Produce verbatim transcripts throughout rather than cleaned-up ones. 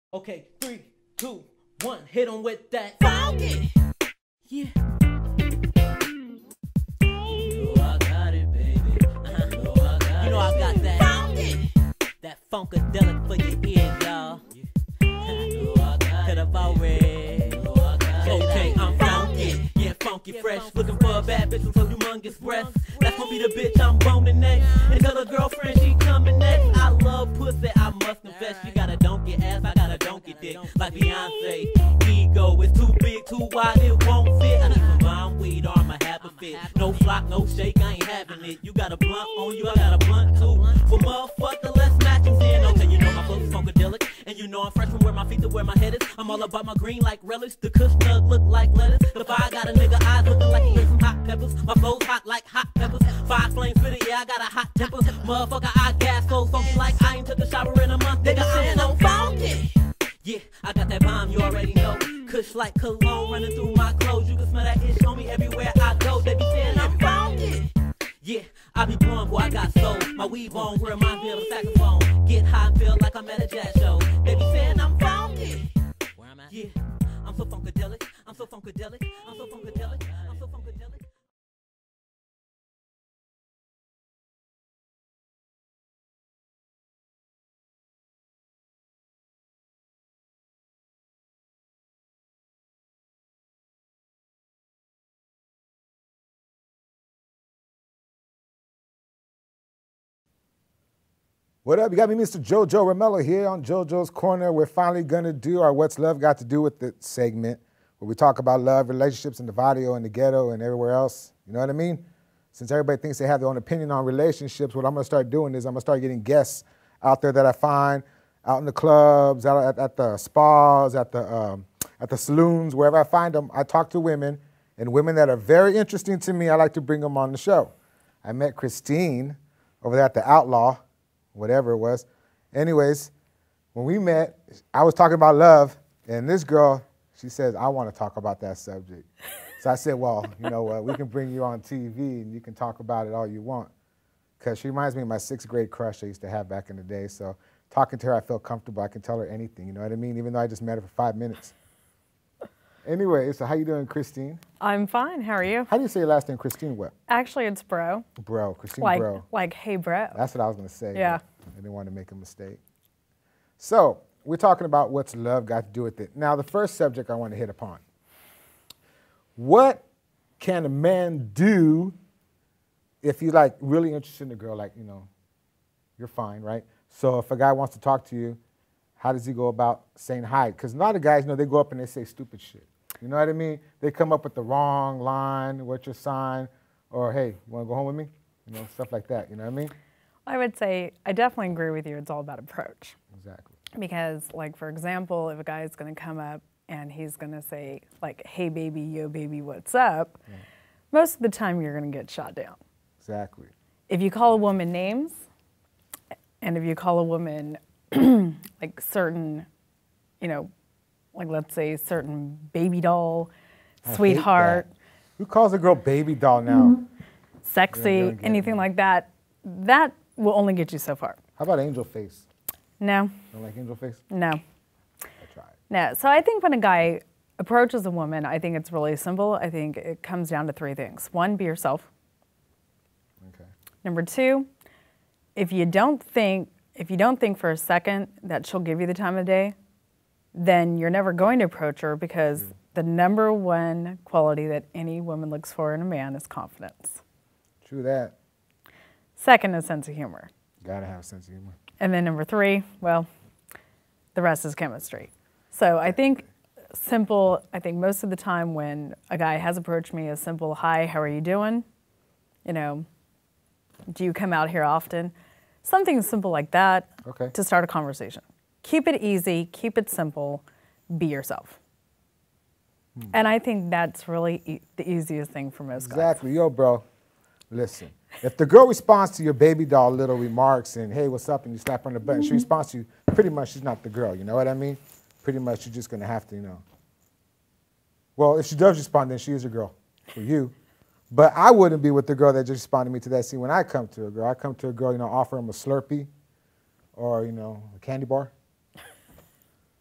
Okay, three, two, one, hit on with that funky. Yeah. You know I got it, baby. Uh-huh. You know I got, you know I got that funky. That funkadelic for your ears, y'all. Yeah. Could have already. Okay, I'm funky. Yeah, funky fresh. Looking for a bad bitch with some humongous breasts. That's gonna be the bitch I'm boning next. And tell her girlfriend she coming next. I love pussy, I must confess. She got a donkey ass, I got a donkey dick. Like Beyonce, ego is too big, too wide, it won't fit. I need some bomb weed or I'ma have a fit. No flock, no shake, I ain't having it. You got a blunt on you, I got a blunt too. Well, motherfucker, let's match them in. Okay, you know my flow's funkadelic. And you know I'm fresh from where my feet to where my head is. I'm all about my green like relish. The kush nug look like lettuce. The fire got a nigga eyes looking like he ate some hot peppers. My flow's hot like hot peppers. Five flames for the yeah, I got a hot temper. Motherfucker, I gas so funky like I ain't took a shower in a month. Nigga, I'm so funky. Yeah, I got that bomb, you already know. Kush like cologne running through my clothes. You can smell that ish on me everywhere I go. They be saying I'm funky. Yeah, I be blowing, boy, I got soul. My weave on reminds me of a saxophone. Get high and feel like I'm at a jazz show. They be saying I'm funky. Where I'm at? Yeah, I'm so funkadelic. I'm so funkadelic. I'm so funkadelic. I'm so funkadelic. What up? You got me, Mister JoJo Romelo here on JoJo's Corner. We're finally going to do our What's Love Got to Do with It segment, where we talk about love, relationships in the barrio, in the ghetto, and everywhere else. You know what I mean? Since everybody thinks they have their own opinion on relationships, what I'm going to start doing is I'm going to start getting guests out there that I find out in the clubs, out at, at the spas, at the, um, at the saloons, wherever I find them. I talk to women, and women that are very interesting to me, I like to bring them on the show. I met Christine over there at the Outlaw, whatever it was. Anyways, when we met, I was talking about love, and this girl, she says, I want to talk about that subject. So I said, well, you know what, we can bring you on T V, and you can talk about it all you want. Because she reminds me of my sixth grade crush I used to have back in the day. So talking to her, I feel comfortable. I can tell her anything, you know what I mean? Even though I just met her for five minutes. Anyway, so how you doing, Christine? I'm fine. How are you? How do you say your last name, Christine what? Actually, it's Brough. Brough, Christine like, Brough. Like, hey, bro. That's what I was going to say. Yeah. I didn't want to make a mistake. So we're talking about what's love got to do with it. Now, the first subject I want to hit upon. What can a man do if you're like really interested in a girl, like, you know, you're fine, right? So if a guy wants to talk to you, how does he go about saying hi? Because a lot of guys, you know, they go up and they say stupid shit. You know what I mean? They come up with the wrong line, what's your sign, or hey, you want to go home with me? You know, stuff like that, you know what I mean? I would say, I definitely agree with you. It's all about approach. Exactly. Because, like, for example, if a guy is going to come up and he's going to say, like, hey, baby, yo, baby, what's up? Yeah. Most of the time, you're going to get shot down. Exactly. If you call a woman names, and if you call a woman, like, certain, you know, like, let's say, certain baby doll, I sweetheart. Who calls a girl baby doll now? Mm-hmm. Sexy, anything like that, that will only get you so far. How about angel face? No. You don't like angel face? No. I tried. No. So I think when a guy approaches a woman, I think it's really simple. I think it comes down to three things. One, be yourself. Okay. Number two, if you don't think, if you don't think for a second that she'll give you the time of day, then you're never going to approach her, because mm. the number one quality that any woman looks for in a man is confidence. True that. Second is sense of humor. Gotta have a sense of humor. And then number three, well, the rest is chemistry. So I think simple, I think most of the time when a guy has approached me, a simple, hi, how are you doing? You know, do you come out here often? Something simple like that okay. to start a conversation. Keep it easy, keep it simple, be yourself. Hmm. And I think that's really e the easiest thing for most exactly. guys. Exactly. Yo, bro, listen. If the girl responds to your baby doll little remarks and, hey, what's up, and you slap her on the butt, and she responds to you, pretty much she's not the girl, you know what I mean? Pretty much you're just going to have to, you know. Well, if she does respond, then she is a girl for you. But I wouldn't be with the girl that just responded to me to that. See, when I come to a girl, I come to a girl, you know, offer him a Slurpee or, you know, a candy bar.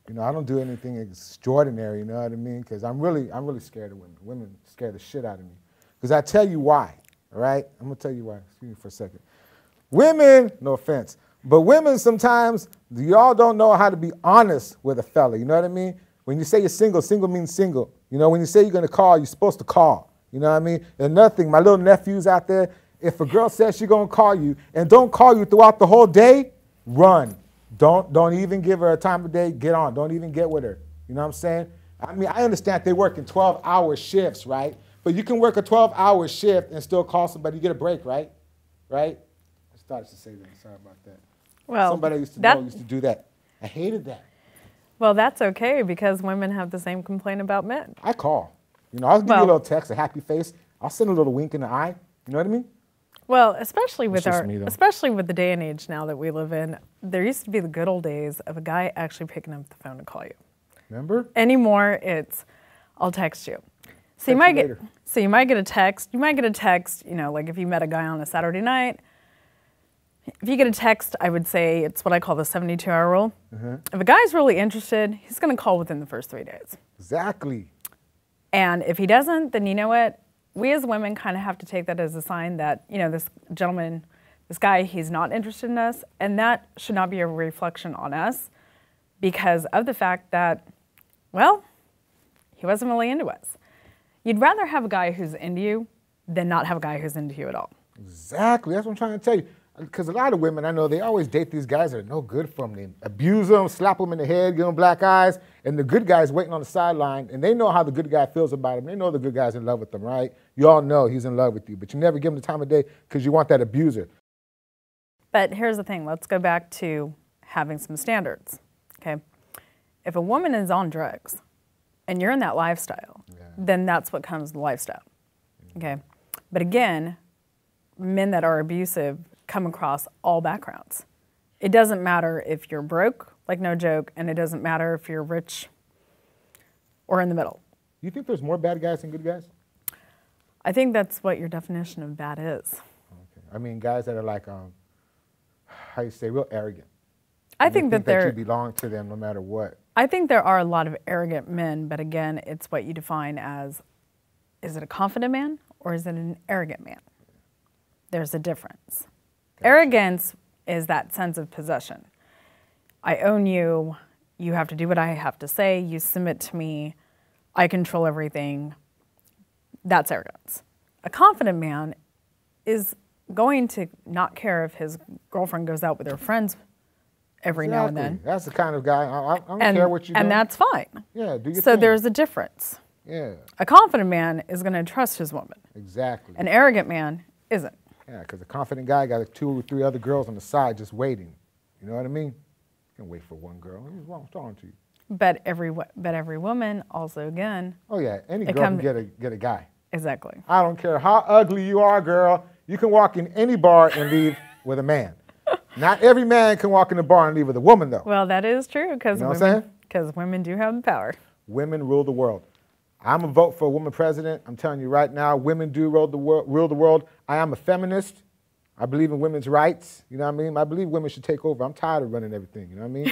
You know, I don't do anything extraordinary, you know what I mean? Because I'm really, I'm really scared of women. Women scare the shit out of me. Because I tell you why, all right? I'm going to tell you why. Excuse me for a second. Women, no offense, but women sometimes, y'all don't know how to be honest with a fella, you know what I mean? When you say you're single, single means single. You know, when you say you're going to call, you're supposed to call. You know what I mean? And nothing, my little nephews out there, if a girl says she's going to call you and don't call you throughout the whole day, run. Don't, don't even give her a time of day, get on. Don't even get with her. You know what I'm saying? I mean, I understand they work in twelve hour shifts, right? But you can work a twelve hour shift and still call somebody, you get a break, right? Right? I started to say that, sorry about that. Well, somebody I used to that, know used to do that. I hated that. Well, that's okay because women have the same complaint about men. I call. You know, I'll give well, you a little text, a happy face. I'll send a little wink in the eye. You know what I mean? Well, especially with That's our, just me, though. especially with the day and age now that we live in, there used to be the good old days of a guy actually picking up the phone to call you. Remember? Anymore, it's I'll text you. So you might get, so you might get a text. You might get a text. You know, like if you met a guy on a Saturday night. If you get a text, I would say it's what I call the seventy-two hour rule. Mm-hmm. If a guy's really interested, he's going to call within the first three days. Exactly. And if he doesn't, then you know what? We as women kind of have to take that as a sign that, you know, this gentleman, this guy, he's not interested in us. And that should not be a reflection on us because of the fact that, well, he wasn't really into us. You'd rather have a guy who's into you than not have a guy who's into you at all. Exactly. That's what I'm trying to tell you. Because a lot of women, I know, they always date these guys that are no good for them. They abuse them, slap them in the head, give them black eyes, and the good guy's waiting on the sideline, and they know how the good guy feels about him. They know the good guy's in love with them, right? You all know he's in love with you, but you never give him the time of day because you want that abuser. But here's the thing. Let's go back to having some standards, okay? If a woman is on drugs and you're in that lifestyle, yeah. then that's what comes with the lifestyle, okay? But again, men that are abusive come across all backgrounds. It doesn't matter if you're broke, like no joke, and it doesn't matter if you're rich or in the middle. You think there's more bad guys than good guys? I think that's what your definition of bad is. Okay. I mean, guys that are like, um, how you say, real arrogant. I think, think that they're. That you belong to them no matter what. I think there are a lot of arrogant men, but again, it's what you define as, is it a confident man or is it an arrogant man? There's a difference. Gotcha. Arrogance is that sense of possession. I own you, you have to do what I have to say, you submit to me, I control everything. That's arrogance. A confident man is going to not care if his girlfriend goes out with her friends every exactly. now and then. That's the kind of guy, I, I don't and, care what you do. And that's fine. Yeah, do your So thing. there's a difference. Yeah. A confident man is going to trust his woman. Exactly. An arrogant man isn't. Yeah, because a confident guy got like two or three other girls on the side just waiting. You know what I mean? You can wait for one girl. What's wrong, what's wrong with you? But every but every woman also again. Oh yeah, any girl come, can get a get a guy. Exactly. I don't care how ugly you are, girl. You can walk in any bar and leave with a man. Not every man can walk in the bar and leave with a woman though. Well, that is true because you know women because women do have the power. Women rule the world. I'm a vote for a woman president. I'm telling you right now, women do rule the world. Rule the world. I am a feminist. I believe in women's rights. You know what I mean? I believe women should take over. I'm tired of running everything. You know what I mean?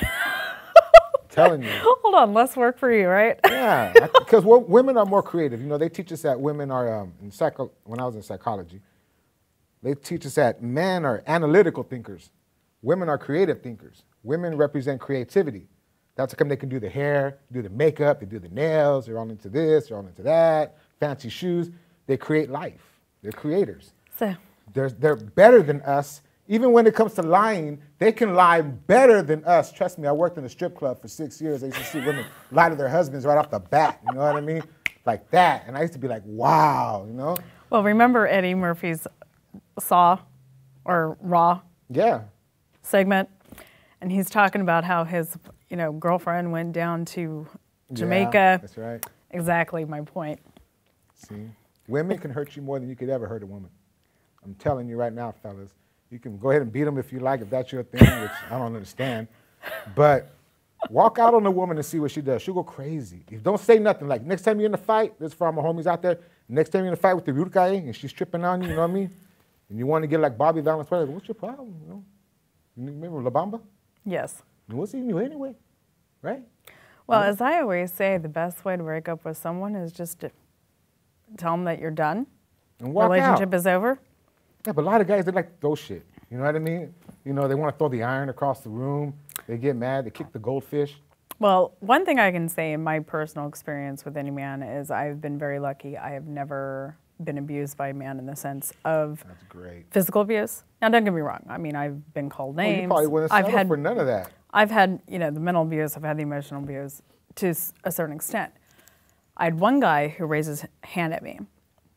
I'm telling you. Hold on, less work for you, right? Yeah, because women are more creative. You know, they teach us that women are, um, in psycho when I was in psychology, they teach us that men are analytical thinkers. Women are creative thinkers. Women represent creativity. That's how come they can do the hair, do the makeup, they do the nails, they're all into this, they're all into that, fancy shoes. They create life. They're creators. So. They're, they're better than us. Even when it comes to lying, they can lie better than us. Trust me, I worked in a strip club for six years. I used to see women lie to their husbands right off the bat, you know what I mean? Like that. And I used to be like, wow, you know? Well, remember Eddie Murphy's Saw or Raw yeah. segment? And he's talking about how his, you know, girlfriend went down to Jamaica. Yeah, that's right. Exactly my point. See? Women can hurt you more than you could ever hurt a woman. I'm telling you right now, fellas, you can go ahead and beat them if you like, if that's your thing, which I don't understand. But walk out on a woman and see what she does. She'll go crazy. If don't say nothing. Like next time you're in a fight, this is for all my homies out there, next time you're in a fight with the rude guy and she's tripping on you, you know what I mean? And you want to get like Bobby Valenzuela, what's your problem? You know? You remember La Bamba? Yes. What's he knew anyway, right? Well, you know? as I always say, the best way to break up with someone is just to tell them that you're done. And walk Relationship out. is over. Yeah, but a lot of guys, they like to throw shit. You know what I mean? You know, they want to throw the iron across the room. They get mad. They kick the goldfish. Well, one thing I can say in my personal experience with any man is I've been very lucky. I have never been abused by a man in the sense of That's great. physical abuse. Now, don't get me wrong. I mean, I've been called names. Well, you probably wouldn't I've settle had for none of that. I've had, you know, the mental abuse. I've had the emotional abuse to a certain extent. I had one guy who raised his hand at me.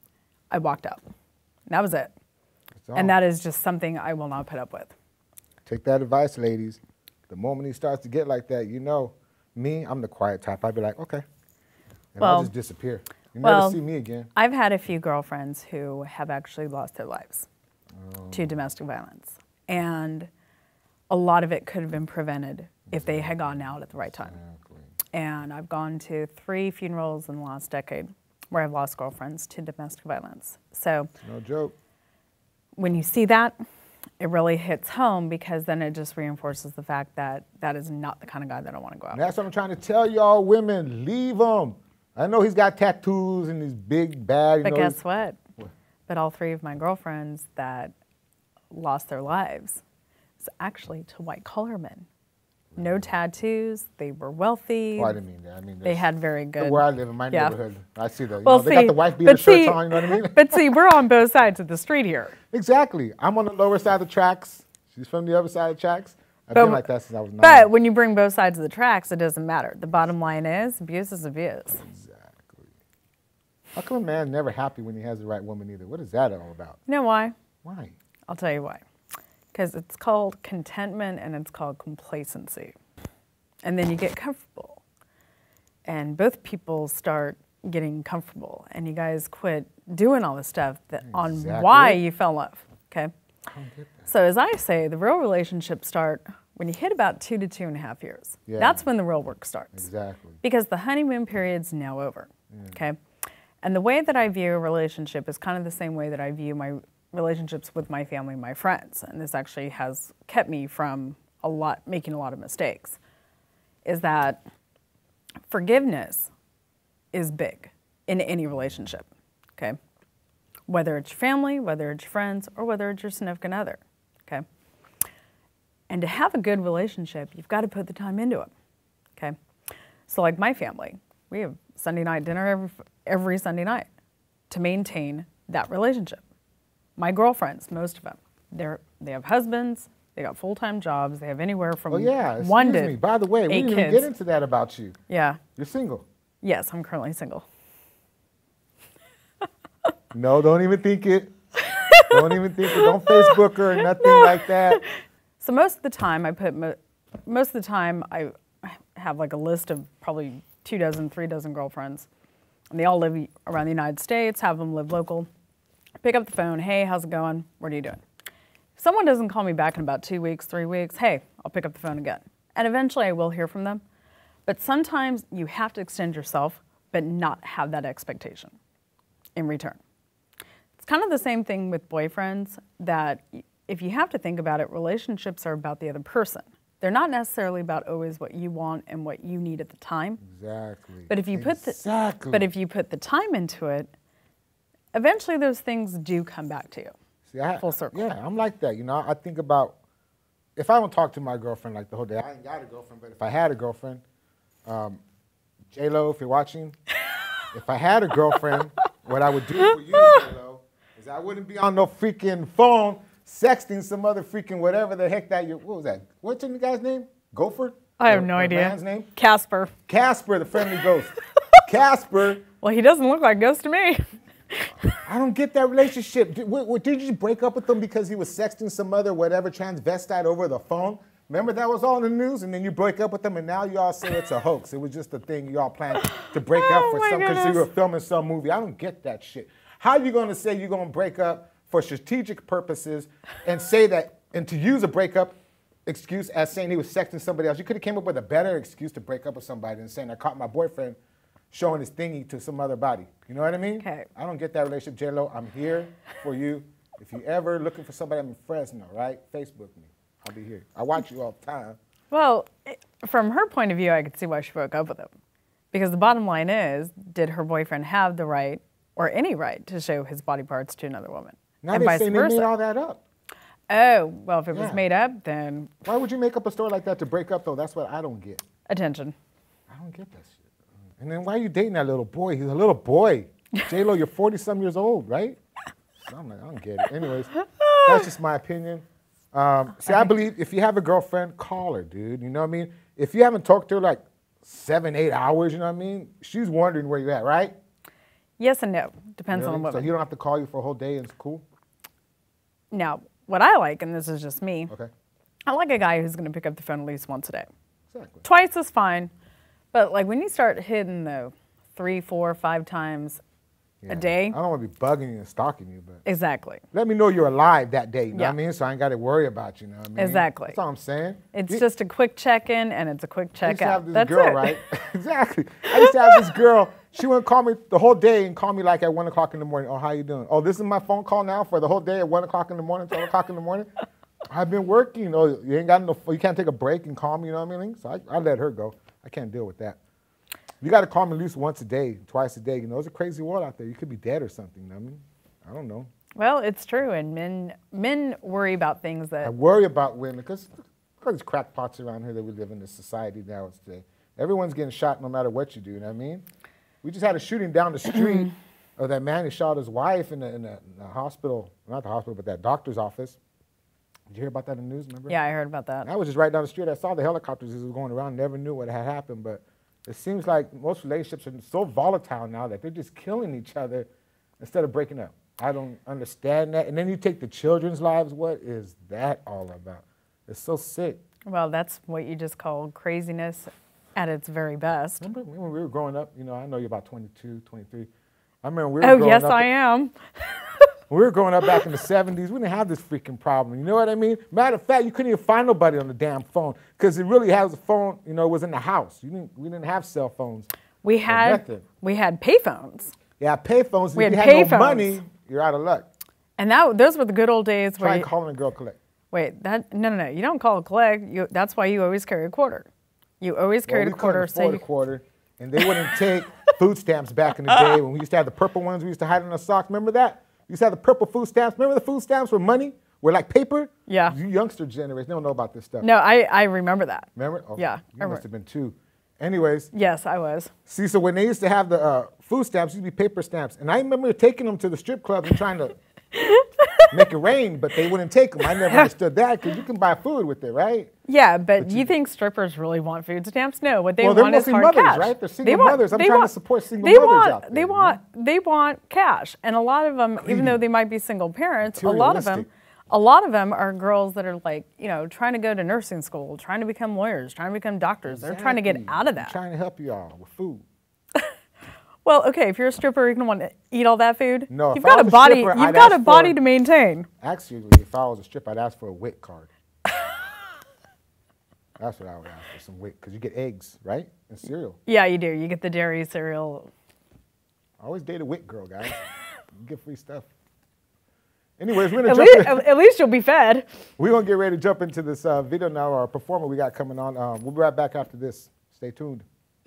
I walked out. That was it. And that is just something I will not put up with. Take that advice, ladies. The moment he starts to get like that, you know, me, I'm the quiet type. I'd be like, okay. And well, I'll just disappear. You well, never see me again. I've had a few girlfriends who have actually lost their lives oh. to domestic violence. And a lot of it could have been prevented if they had gotten out at the right time. Exactly. And I've gone to three funerals in the last decade where I've lost girlfriends to domestic violence. So no joke. When you see that, it really hits home because then it just reinforces the fact that that is not the kind of guy that I want to go out And that's what I'm trying to tell y'all women. Leave him. I know he's got tattoos and he's big, bad. You but know, guess what? what? But all three of my girlfriends that lost their lives was actually to white-collar men. No tattoos. They were wealthy. Oh, I didn't mean that. I mean, they had very good. Where I live in my yeah. neighborhood, I see that. You well, know, see, they got the wife beater but shirts see, on. You know what I mean? But see, we're on both sides of the street here. Exactly. I'm on the lower side of the tracks. She's from the other side of the tracks. I've but, been like that since I was nine. But when you bring both sides of the tracks, it doesn't matter. The bottom line is abuse is abuse. Exactly. How come a man's never happy when he has the right woman either? What is that all about? You know why? Why? I'll tell you why. Because it's called contentment and it's called complacency. And then you get comfortable. And both people start getting comfortable. And you guys quit doing all this stuff that Exactly. on why you fell in love. Okay? I don't get that. So as I say, the real relationships start when you hit about two to two and a half years. Yeah. That's when the real work starts. Exactly. Because the honeymoon period's now over. Yeah. Okay? And the way that I view a relationship is kind of the same way that I view my relationships with my family and my friends. And this actually has kept me from a lot, making a lot of mistakes. Is that forgiveness is big in any relationship, okay? Whether it's your family, whether it's your friends, or whether it's your significant other, okay? And to have a good relationship, you've got to put the time into it, okay? So like my family, we have Sunday night dinner every, every Sunday night to maintain that relationship. My girlfriends, most of them, they're, they have husbands, they got full-time jobs, they have anywhere from Oh yeah, one excuse to me. By the way, we eight didn't kids. even get into that about you. Yeah. You're single. Yes, I'm currently single. No, don't even think it. Don't even think it. Don't Facebook her or nothing No. like that. So most of the time, I put mo most of the time I have like a list of probably two dozen, three dozen girlfriends, and they all live around the United States. Have them live local. Pick up the phone. Hey, how's it going? What are you doing? If someone doesn't call me back in about two weeks, three weeks, hey, I'll pick up the phone again. And eventually I will hear from them. But sometimes you have to extend yourself, but not have that expectation in return. It's kind of the same thing with boyfriends, that if you have to think about it, relationships are about the other person. They're not necessarily about always what you want and what you need at the time. Exactly. But if you put the, exactly. but if you put the time into it, eventually those things do come back to you. See, I, full circle. Yeah, I'm like that. You know, I think about, if I don't talk to my girlfriend like the whole day, I ain't got a girlfriend, but if I had a girlfriend, um, J-Lo, if you're watching, if I had a girlfriend, what I would do for you, J-Lo, is I wouldn't be on no freaking phone sexting some other freaking whatever the heck that you, what was that? What's the guy's name? Gopher? I have The- no the idea. man's name? Casper. Casper, the friendly ghost. Casper. Well, he doesn't look like Ghost to me. I don't get that relationship. Did, what, what, did you break up with him because he was sexting some other whatever transvestite over the phone? Remember that was all in the news, and then you break up with them, and now you all say it's a hoax. It was just a thing you all planned to break Oh up for my some because you goodness. were filming some movie. I don't get that shit. How are you going to say you're going to break up for strategic purposes and say that, and to use a breakup excuse as saying he was sexting somebody else? You could have came up with a better excuse to break up with somebody than saying I caught my boyfriend showing his thingy to some other body. You know what I mean? Okay. I don't get that relationship, J-Lo. I'm here for you. If you ever looking for somebody, I'm in Fresno, right? Facebook me. I'll be here. I watch you all the time. Well, it, from her point of view, I could see why she broke up with him. Because the bottom line is, did her boyfriend have the right, or any right, to show his body parts to another woman? Now and they're vice saying they versa. made all that up. Oh, well, if it Yeah. was made up, then Why would you make up a story like that to break up, though? That's what I don't get. attention. I don't get that shit. And then why are you dating that little boy? He's a little boy. J-Lo, you're forty-some years old, right? So I'm like, I don't get it. Anyways, that's just my opinion. Um, see, I believe if you have a girlfriend, call her, dude. You know what I mean? If you haven't talked to her like seven, eight hours, you know what I mean? She's wondering where you're at, right? Yes and no. Depends Really? on the So woman. you don't have to call you for a whole day and it's cool? Now, what I like, and this is just me, Okay. I like a guy who's going to pick up the phone at least once a day. Exactly. Twice is fine, but like when you start hitting the three, four, five times Yeah. a day. I don't want to be bugging you and stalking you, but Exactly. let me know you're alive that day, you know Yeah. what I mean? So I ain't got to worry about you, you know what I mean? Exactly. That's all I'm saying. It's You- just a quick check-in and it's a quick I used to check-out. have this That's girl, it. right? Exactly. I used to have this girl. She wouldn't call me the whole day and call me like at one o'clock in the morning. Oh, how you doing? Oh, this is my phone call now for the whole day at one o'clock in the morning, twelve o'clock in the morning. I've been working. Oh, you ain't got no. You can't take a break and call me. You know what I mean? So I, I let her go. I can't deal with that. You got to call me at least once a day, twice a day. You know, it's a crazy world out there. You could be dead or something. You know what I mean? I don't know. Well, it's true, and men men worry about things I that worry about women because there's crackpots around here that we live in this society now today. Everyone's getting shot no matter what you do. You know what I mean? We just had a shooting down the street of that man who shot his wife in the, in, the, in the hospital, not the hospital, but that doctor's office. Did you hear about that in the news? Remember? yeah, I heard about that. I was just right down the street. I saw the helicopters as it was going around. Never knew what had happened, but it seems like most relationships are so volatile now that they're just killing each other instead of breaking up. I don't understand that. And then you take the children's lives. What is that all about? It's so sick. Well, that's what you just call craziness at its very best. Remember when we were growing up? You know, I know you're about twenty-two, twenty-three. I remember we were Oh, growing yes, up. I am. When we were growing up back in the seventies, we didn't have this freaking problem. You know what I mean? Matter of fact, you couldn't even find nobody on the damn phone because it really has a phone, you know, it was in the house. You didn't, we didn't have cell phones. We or had nothing. we had payphones, Yeah, pay phones. We If had you had payphones. no money, you're out of luck. and that those were the good old days. Where Try you, calling a girl collect. wait, that no, no, no. You don't call a collect. You, that's why you always carry a quarter. You always Well, carried we a quarter. couldn't So afford you, a quarter, and they wouldn't take food stamps back in the day when we used to have the purple ones. We used to hide in our socks. Remember that? We used to have the purple food stamps. Remember the food stamps were money? Were like paper? Yeah. You youngster generation, they don't know about this stuff. no, I I remember that. Remember? Oh, Yeah, I You remember. must have been two. Anyways, Yes, I was. see, so when they used to have the uh, food stamps, it used to be paper stamps. And I remember taking them to the strip clubs and trying to make it rain, but they wouldn't take them. I never understood that because you can buy food with it, right? Yeah, but you think strippers really want food stamps? No, what they Well, they're want is mostly hard mothers, cash. right? They're single They want- mothers. I'm they trying to want- support single they mothers want, out there, They you know? want they want cash, and a lot of them, even though they might be single parents, a lot of them, Materialistic. a lot of them are girls that are like, you know, trying to go to nursing school, trying to become lawyers, trying to become doctors. They're trying to get Exactly. out of I'm that. trying to help you all with food. Well, okay, if you're a stripper, you're gonna want to eat all that food. No, if you've I got a was a body. stripper, You've I'd got a ask body for- to maintain. Actually, if I was a stripper, I'd ask for a WIC card. That's what I would ask for, some WIC, because you get eggs, right? And cereal. Yeah, you do. You get the dairy cereal. I always date a WIC girl, guys. You get free stuff. Anyways, we're gonna At jump least, in. at least you'll be fed. We're gonna get ready to jump into this uh, video now. Our performer we got coming on. Um, we'll be right back after this. Stay tuned.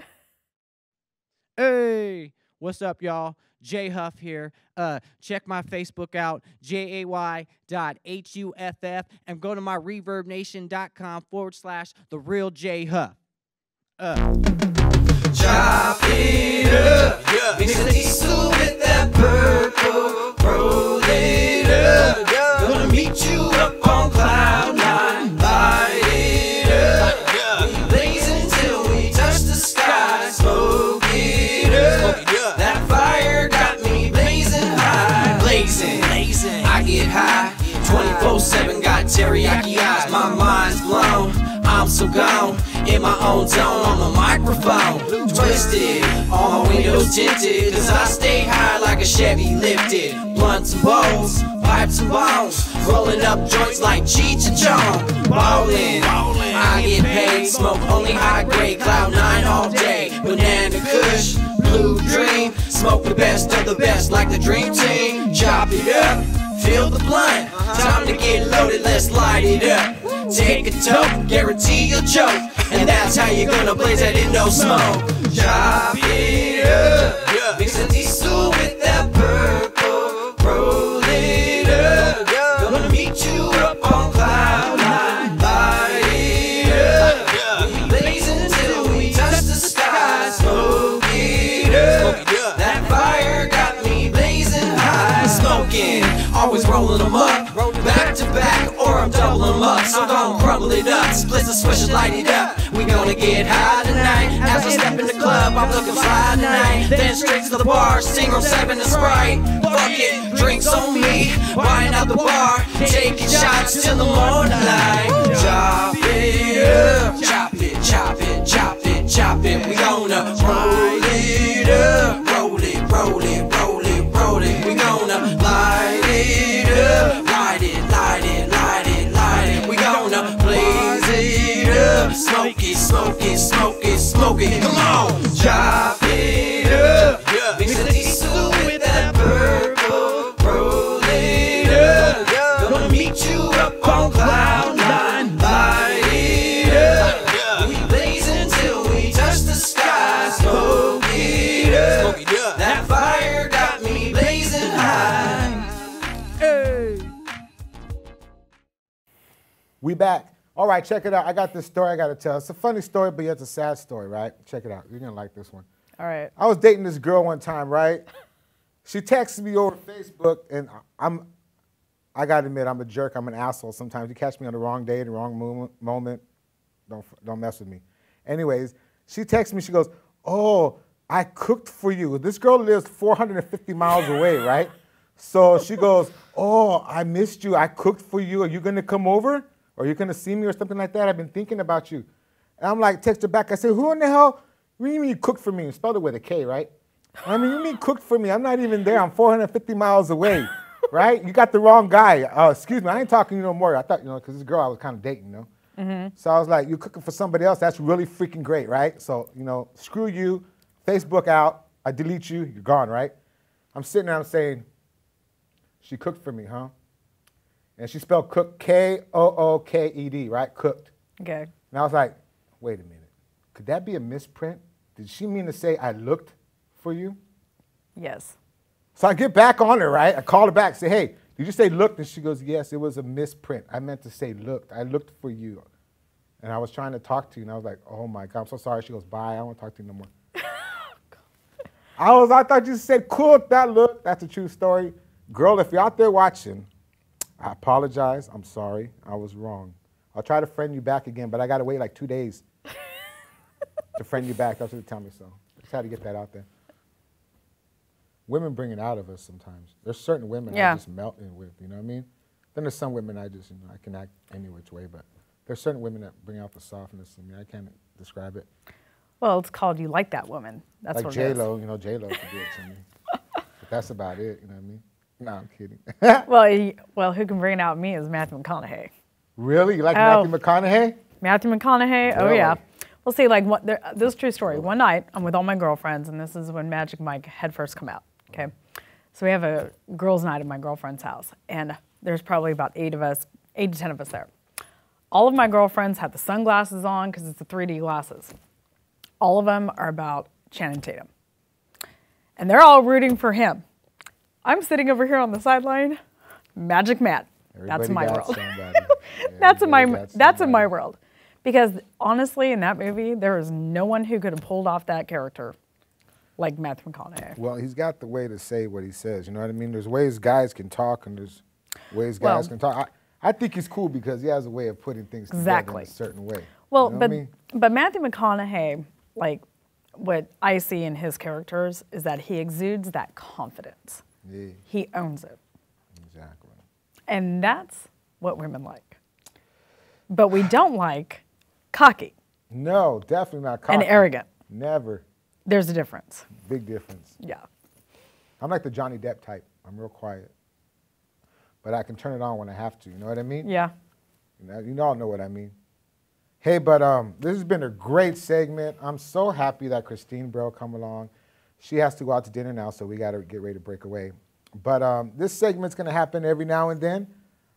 Hey, what's up, y'all? J Huff here. Uh, check my Facebook out, J A Y dot H U F F, and go to my reverb nation dot com forward slash the real J Huff. Uh. Chop it up, yeah. Mix the diesel with that purple, roll it up. Gonna meet you up on cloud nine, light it up. We blaze until we touch the sky, smoke it up. That fire got me blazing high, blazing. I get high, twenty-four seven, got teriyaki eyes. My mind's blown, I'm so gone. In my own zone on the microphone, twisted, all my windows tinted, cause I stay high like a Chevy lifted. Blunts and bowls, pipes and bones, rolling up joints like Cheech and Chong. Ballin', I get paid, smoke only high grade, cloud nine all day. Banana Kush, blue dream, smoke the best of the best like the dream team. Chop it up, fill the blunt, time to get loaded, let's light it up. take a toke, guarantee you'll choke. And that's how you're gonna blaze that Indo smoke. Chop it up, mix the diesel with that purple, roll it up. Gonna meet you up on cloud nine, light it up. We'll be blazing till we touch the sky. Smoke it up, that fire got me blazing high. Smoking, always rolling them up, back to back, or I'm doubling them up. So don't crumble it up, split the switch and light it up. We gonna get high tonight. As I step in the club, I'm looking fly tonight. Then straight to the bar, single seven and Sprite. Fuck it, drinks on me, buying out the bar, taking shots till the morning light. Chop it up, chop it, chop it, chop it, chop it. We gonna roll it up, roll it, roll it, roll it, roll it. We gonna light it up, light it, light it, light it, light it. We gonna blaze it up, smoke it, smoke it, smoke it, smoke it. Come on, chop it up, mix the diesel with that purple, roll it up. Gonna meet you up on cloud nine, light it up. We blazing till we touch the sky. Smoke it up, that fire got me blazing high. We back. All right, check it out. I got this story I got to tell. It's a funny story, but yet it's a sad story, right? Check it out. You're going to like this one. All right. I was dating this girl one time, right? She texted me over Facebook, and I'm, I got to admit, I'm a jerk. I'm an asshole sometimes. You catch me on the wrong day, the wrong moment, moment. Don't, don't mess with me. Anyways, she texted me. She goes, oh, I cooked for you. This girl lives four hundred fifty miles away, right? So she goes, oh, I missed you. I cooked for you. Are you going to come over? Or you're going to see me or something like that? I've been thinking about you. And I'm like, text her back. I said, who in the hell, what do you mean you cooked for me? You spelled it with a K, right? I mean, you mean cooked for me? I'm not even there. I'm four hundred fifty miles away, right? You got the wrong guy. Uh, excuse me, I ain't talking to you no more. I thought, you know, because this girl I was kind of dating, you know? Mm-hmm. So I was like, you're cooking for somebody else? That's really freaking great, right? So, you know, screw you. Facebook out. I delete you. You're gone, right? I'm sitting there, I'm saying, she cooked for me, huh? And she spelled cook, K O O K E D, right? Cooked. Okay. And I was like, wait a minute. Could that be a misprint? Did she mean to say I looked for you? Yes. So I get back on her, right? I call her back, say, hey, did you say looked? And she goes, yes, it was a misprint. I meant to say looked. I looked for you. And I was trying to talk to you, and I was like, oh, my God, I'm so sorry. She goes, bye. I don't want to talk to you no more. I was, I thought you said cool, that look. That's a true story. Girl, if you're out there watching, I apologize. I'm sorry. I was wrong. I'll try to friend you back again, but I got to wait like two days to friend you back. That's what they tell me so. Just had to get that out there. Women bring it out of us sometimes. There's certain women yeah. I just melt in with, you know what I mean? Then there's some women I just, you know, I can act any which way, but there's certain women that bring out the softness in me. I can't describe it. Well, it's called You Like That Woman. That's like what J it Lo, is. you know, J Lo can do it to me. But that's about it, you know what I mean? No, I'm kidding. well, he, well, who can bring it out in me is Matthew McConaughey. Really? You like Oh. Matthew McConaughey? Matthew McConaughey? Oh, Really? yeah. Well, see, like, what, there, this is a true story. One night, I'm with all my girlfriends, and this is when Magic Mike had first come out, okay? So we have a girls' night at my girlfriend's house, and there's probably about eight of us, eight to ten of us there. All of my girlfriends have the sunglasses on because it's the three D glasses. All of them are about Channing Tatum. And they're all rooting for him. I'm sitting over here on the sideline, Magic Matt. Everybody That's my got world. somebody. that's in my Everybody got that's in my somebody. world. Because honestly, in that movie, there is no one who could have pulled off that character like Matthew McConaughey. Well, he's got the way to say what he says. You know what I mean? There's ways guys can talk, and there's ways guys Well- can talk. I, I think he's cool because he has a way of putting things Exactly. together in a certain way. Well, you know but what I mean? but Matthew McConaughey, like what I see in his characters is that he exudes that confidence. Yeah, He owns it. exactly. And that's what women like. But we don't like cocky No, definitely not cocky. and arrogant. Never. There's a difference. Big difference. Yeah. I'm like the Johnny Depp type. I'm real quiet. But I can turn it on when I have to. You know what I mean? Yeah. You know, you all know what I mean. Hey, but um, this has been a great segment. I'm so happy that Christine Brough come along. She has to go out to dinner now, so we got to get ready to break away. But um, this segment's going to happen every now and then.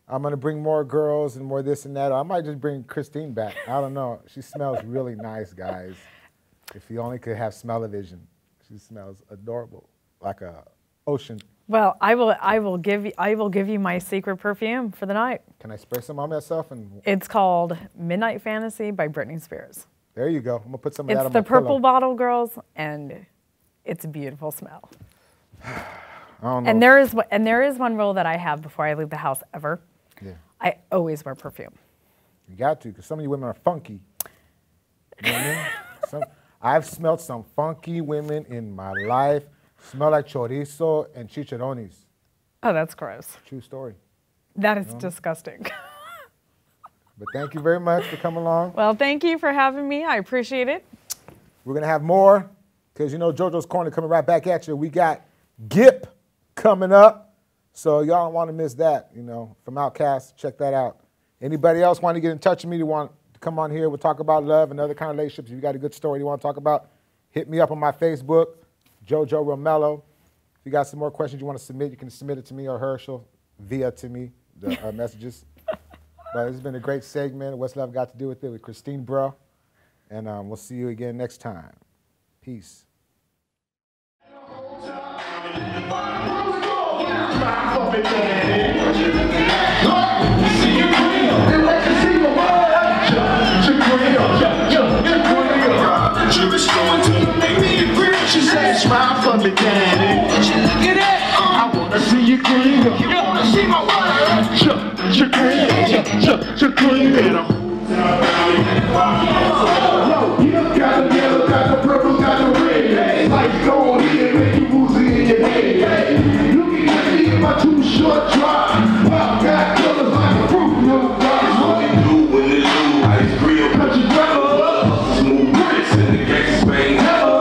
I'm gonna bring more girls and more this and that. Or I might just bring Christine back. I don't know. She smells really nice, guys. If you only could have smell-o-vision. She smells adorable, like a ocean. Well, I will. I will give you. I will give you my secret perfume for the night. Can I spray some on myself? And It's called Midnight Fantasy by Britney Spears. there you go. I'm gonna put some of It's that on the my purple pillow. bottle, girls, and it's a beautiful smell. I don't know. And there is and there is one rule that I have before I leave the house ever. Yeah. I always wear perfume. You got to, because some of you women are funky. You know what I mean? Some, I've smelled some funky women in my life. Smell like chorizo and chicharrones. Oh, that's gross. True story. That is disgusting. But thank you very much for coming along. Well, thank you for having me. I appreciate it. We're going to have more, because you know JoJo's Corner coming right back at you. We got Gipp coming up, so y'all don't want to miss that, you know, from Outkast. Check that out. Anybody else want to get in touch with me, to want to come on here, we'll talk about love and other kind of relationships. If you got a good story you want to talk about, hit me up on my Facebook, JoJo Romelo. If you got some more questions you want to submit, you can submit it to me or Herschel via to me, the uh, messages. But it's been a great segment. What's Love Got to Do with It with Christine Brough. And um, we'll see you again next time. Peace. She said, smile for me, daddy. Look at that. I wanna see you clean. You wanna see my wife? You clean. You clean. Yo, you got the yellow, got the purple, got the red. Lights go on here, make you woozy in your head. Looking at me in my too short drive. Pop got colors like a fruit, no guys. What they do when they do ice cream, cut your brother. Smooth bricks in the gangsta bang.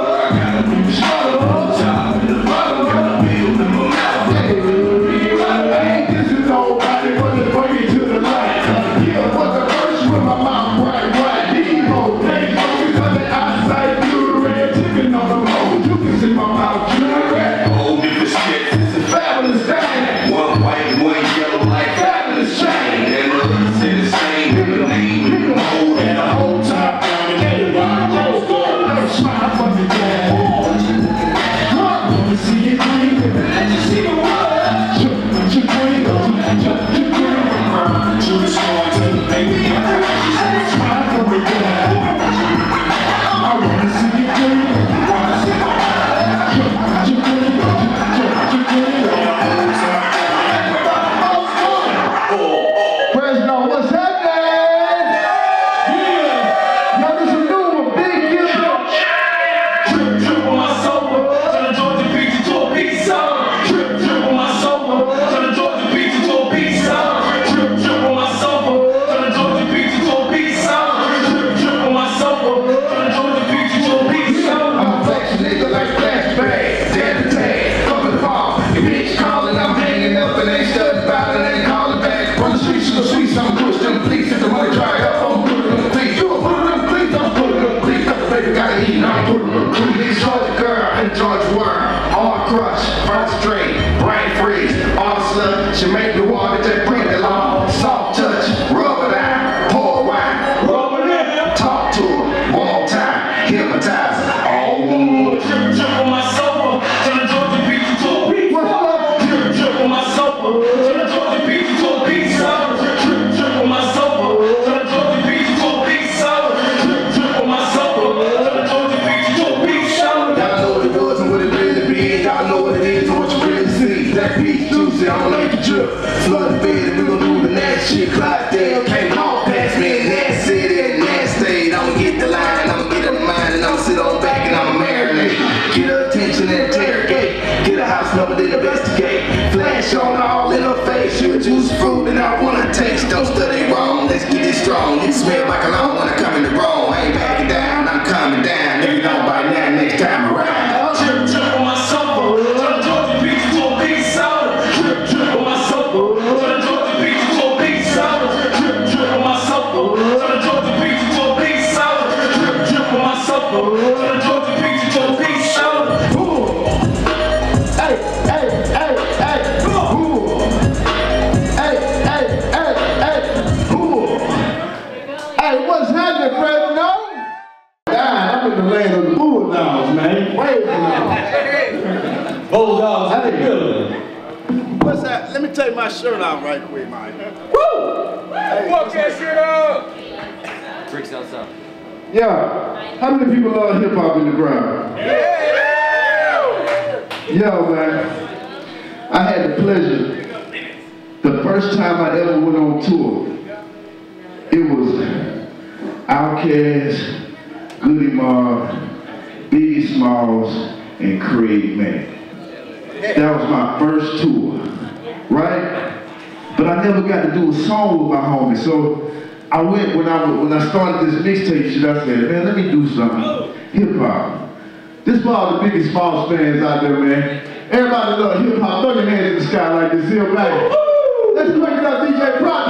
She make the water just bring it along. Soft touch, rub it out, pour wine, rub it in, talk to her, one more time, hypnotize her. Oh, drip drip on my sofa, turn the Georgia pizza to a pizza. Drip drip on my sofa, turn the Georgia pizza to a pizza. Drip drip on my sofa, turn the Georgia pizza to a pizza. Drip drip on my sofa, turn the Georgia pizza to a pizza. Y'all know what it was and what it really be. Y'all know what it is and what you really see. That pizza juicy, I don't like the drip. Flood the bed and we gon' do the nasty shit. Clydesdale came home past me in that city and that state. I'ma get the line, I'ma get her mind, and I'ma sit on back and I'ma marinate. Get her attention and interrogate. Get a house number, then investigate. Flash on all in her face. You a juice fruit and I wanna taste. Don't study wrong, let's get it strong. You smell like alone when I come in the wrong. I ain't backing down, I'm coming down. If you don't by now, next time around. Drip drip on my sofa, turn the Georgia pizza to a pizza. Drip drip on my sofa, turn the Georgia pizza to a pizza. Drip drip on my sofa, turn the Georgia pizza to a pizza. Drip drip on my sofa, turn the Georgia pizza to a pizza. Ooh. Hey, hey, hey, hey, ooh. Hey, hey, hey. Wait Bulldogs, how they feeling? What's that? Let me take my shirt off right quick, man. Woo! Hey, fuck that shit up! Bricks outside. Yeah, how many people love hip hop in the crowd? Yeah! Yo, man, I had the pleasure, the first time I ever went on tour, it was Outkast, Goodie, Biggie Smalls, and Craig Mack. That was my first tour, right? But I never got to do a song with my homie, so I went, when I when I started this mixtape shit, I said, man, let me do something. Hip hop. This for all the Biggie Smalls fans out there, man. Everybody love hip hop. Throw your hands in the sky like this, here, back. Let's crank it up, D J Brough.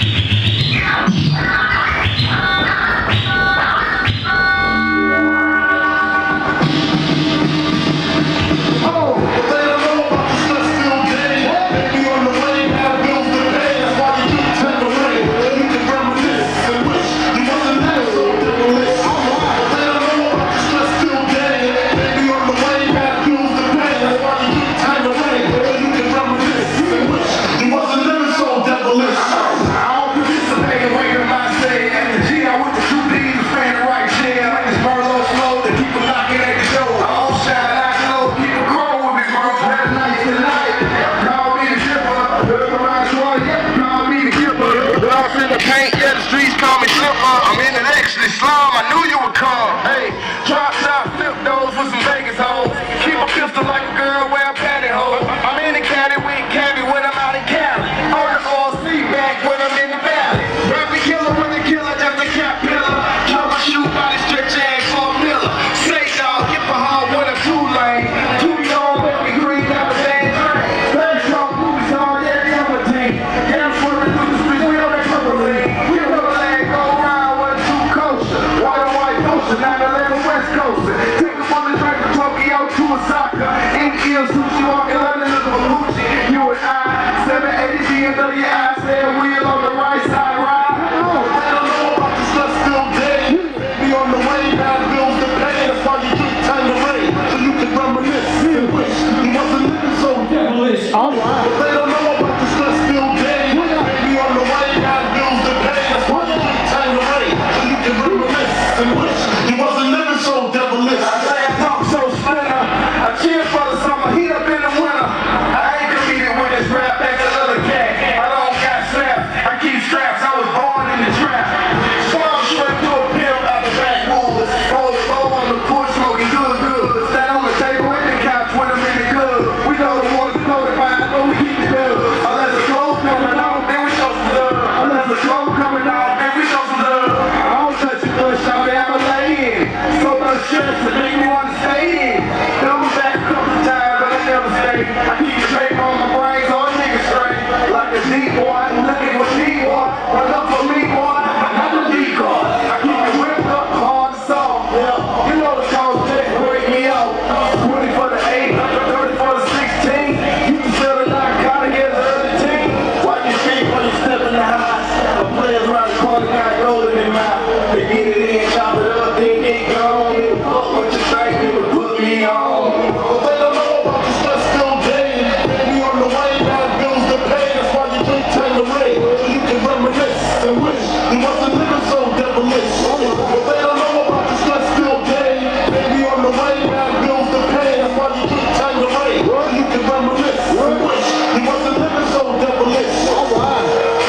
Slum, I knew you would come. Hey, drop top, flip those with some Vegas hoes. Keep a pistol like a girl, wear a pantyhose. I'm in the caddy with Cameo when I'm out in Cali. On the O C back when I'm in the valley. Rapper killer with the killer, just a cat pillar. Drop my shoe, body stretch ass for a miller. Say dog, get for hard with a two lane. Two young, baby green, have a damn train. Baby strong, movies hard, yeah, the other team. Yeah, I'm swerving through the streets, we on that purple lane. We don't know the land go around with a two kosher. White and white kosher, nine eleven West Coast. Take them on the train from Tokyo to Osaka. In ear sushi, walking London, look for Gucci. You and I, seven eighty B M W, I said wheel on the right side, ride. They don't know about the stuff still dead. Baby on the way, now bills to pay. That's why you keep time to rain, so you can reminisce and wish you wasn't living so devilish. All right. They don't know about the stuff still dead. Baby on the way, now bills to pay. That's why you keep time to rain, so you can reminisce and wish you wasn't living so devilish. I say I talk so splinter. I cheer for the summer, heat up in the winter. I ain't competing with this rap back another cat. I don't got slaps, I keep straps. I was born in the trap. Swam straight to a pimp out the backwoods. Roll the bowl on the porch, smoking good, good. Stand on the table in the couch when I'm in the good. We know the water's notified, but we keep it good. Unless the clothes coming off, then we show some love. Unless the clothes coming off, then we show some love. I don't touch your good shot, I'ma lay in. So much stress to make me want to stay in. Double back a couple times, but I never stay. I keep the paper on my brain, so a nigga straight. Like a deep boy, looking for deep boy. Run up for me, boy, not the decoy. I keep it whipped up, hard and soft. Yeah, you know the cause that break me out. twenty for the eight, thirty for the sixteen. You can sell the narcotic as an early teen. Watch your feet when you step in the house. The players around the corner got golden in mouth. They get it in, chop it up, then get gone. Fuck what you think, people put me on. But they don't know about the stuff still dead. Baby on the way, got bills to pay. That's why you take time to rain, so you can reminisce and wish you wasn't living so devilish. But they don't know about the stuff still dead. Baby on the way, got bills to pay. That's why you take time to rain, so you can reminisce and wish you wasn't living so devilish. All right.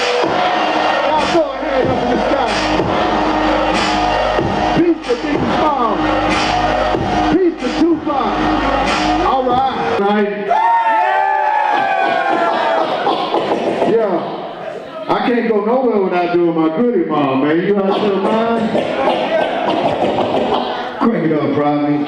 Now throw a hand up in the sky. Peace to Biggie Smalls. Peace to Tupac. All right. Right. Yeah. I can't go nowhere without doing my Goodie, mom, man. You out your mind? Crank it up, Brough.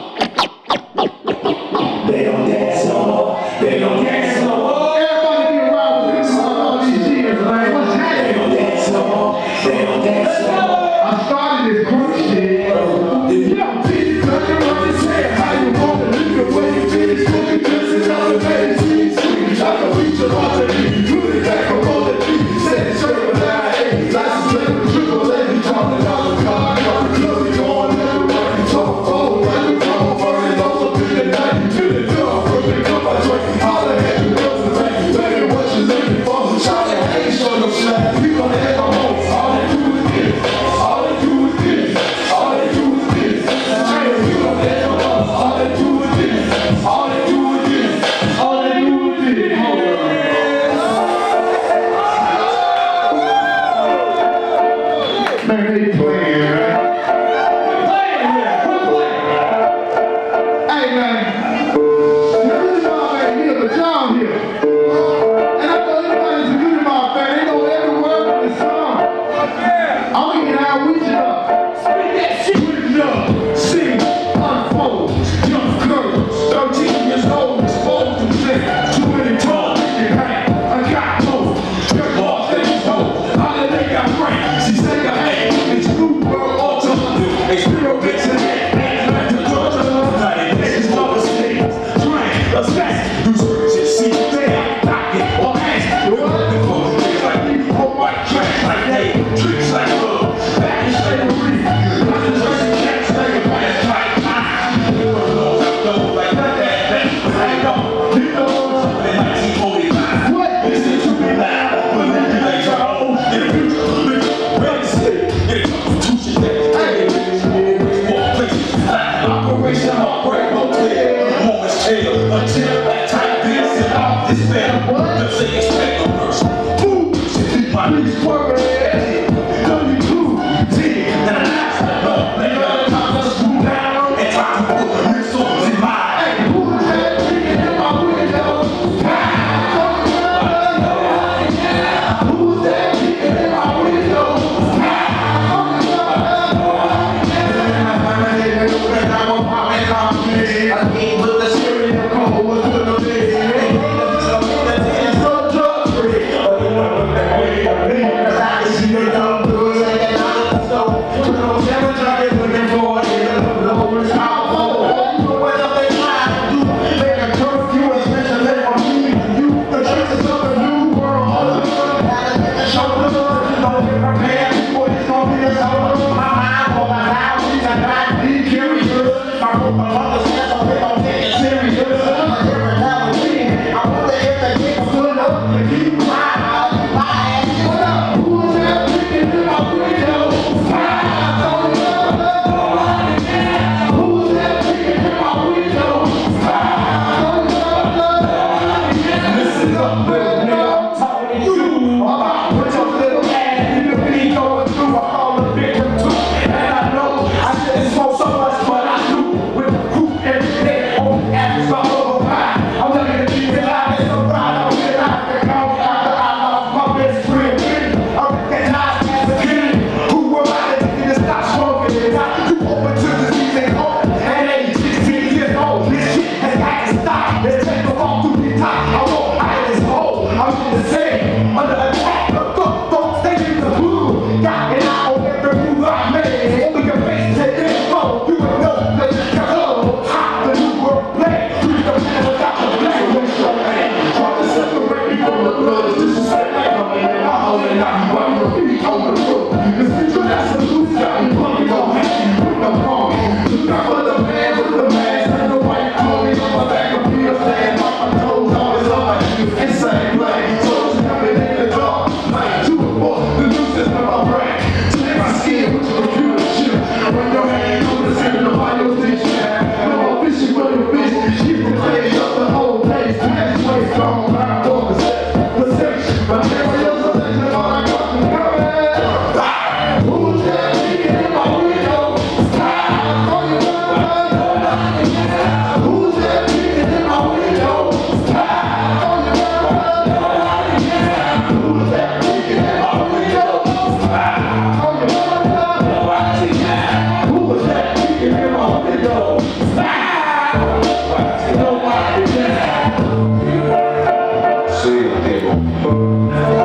They don't dance no more. They don't dance no more. Everybody be around with this all these years, man. What's happening? They don't dance no more. They don't dance no more. I started this crunk shit. Yeah, bitch, touch it on his head. How you want to live the way you finish? Looking just another man. Sweet, sweet. I can reach your heart and you do it back up on the beat. Set it straight with nine eight. License plate with triple A. Talking about the car. Got the club, you going everywhere. You talk, oh, right, you talk. and company. I came with the cereal cold was good to me. It's so drug free. But you know that way to me. Cause I can see the young dudes hanging out of the store. You know, seven junkies looking for it. The low is powerful. You know what they trying to do. Make a curfew, especially for me and you. The traces of a new world. All the world had to get the shoulder. You know, get prepared. Boy, it's gonna be a solo. My mind, all my life, she's a not be curious. My hope I understand, so they don't take it serious. I'm here now again. I wonder if they get a foot up and keep quiet. My ass, what up? Who's that freaking in my window? Fire, don't you know nobody can? Who's that freaking in my window? Fire, don't you know nobody can? Listen up, little nigga, I'm talking to you. About put your little ass in the beat going through. I call the victim too. And I know I shouldn't smoke so much, but I do. With the group every day, on the average, I'm over five. I'm looking to be alive, it's so right. I'm realized that I'm after I lost my best friend. I'm recognized as a king. Who am I to get to stop smoking? And not you open to disease and hope. And age sixteen years old, this shit has got to stop. Let's take the walk through the top. I won't hide this hole. I'm in the same, under attack. Look, look, folks, they in the blue. Got it out on every move I made. Open your face to info. You would know that you can love. How the new world play. Read the man without the blame. What's your name? Try to separate me from the blood. This is like coming in my hole and I'm running your feet on the roof. This picture that's a loose guy. You probably don't have to put no wrong. Look out for the man with the mask and the white clothing on my back of Peter saying my toes on his arm. Insane play. So it's coming in the dark. Like two or four. The noose is in my brain. Take my skin with your computer chip. Run your hand on the center of my your dish. No more fishing for your fish. Keep the place up the whole place. Pass waste gone around for the section. But there was a selection all I got from coming. Who's that peeking in my window? Stop on your nobody can. Who's that peeking in my window? Stop on your nobody can. Who's that peeking in my window? Stop on your nobody can. Who was that peeking in my window? Stop nobody can. See you, people.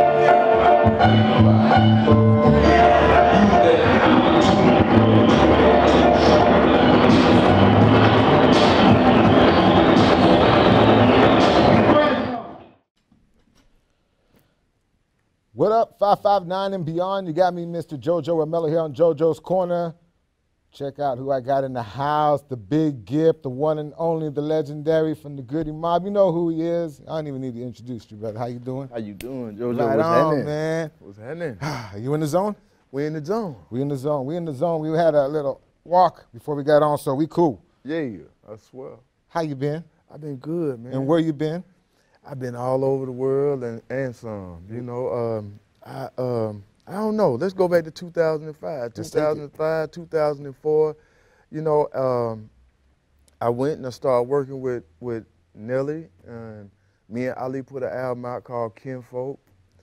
What up, five five nine and beyond? You got me, Mister JoJo Romelo, here on JoJo's Corner. Check out who I got in the house, the big Gipp, the one and only, the legendary from the Goodie mob. You know who he is. I don't even need to introduce you, brother. How you doing? How you doing, JoJo? Right What's on, happening? man. What's happening? Are you in the zone? We in the zone. We in the zone. We in the zone. We had a little walk before we got on, so we cool. Yeah, I swear. How you been? I've been good, man. And where you been? I've been all over the world and, and some. You know, um, I um, I don't know. Let's go back to two thousand five. two thousand five, two thousand four. You know, um, I went and I started working with, with Nelly, and me and Ali put an album out called Kinfolk.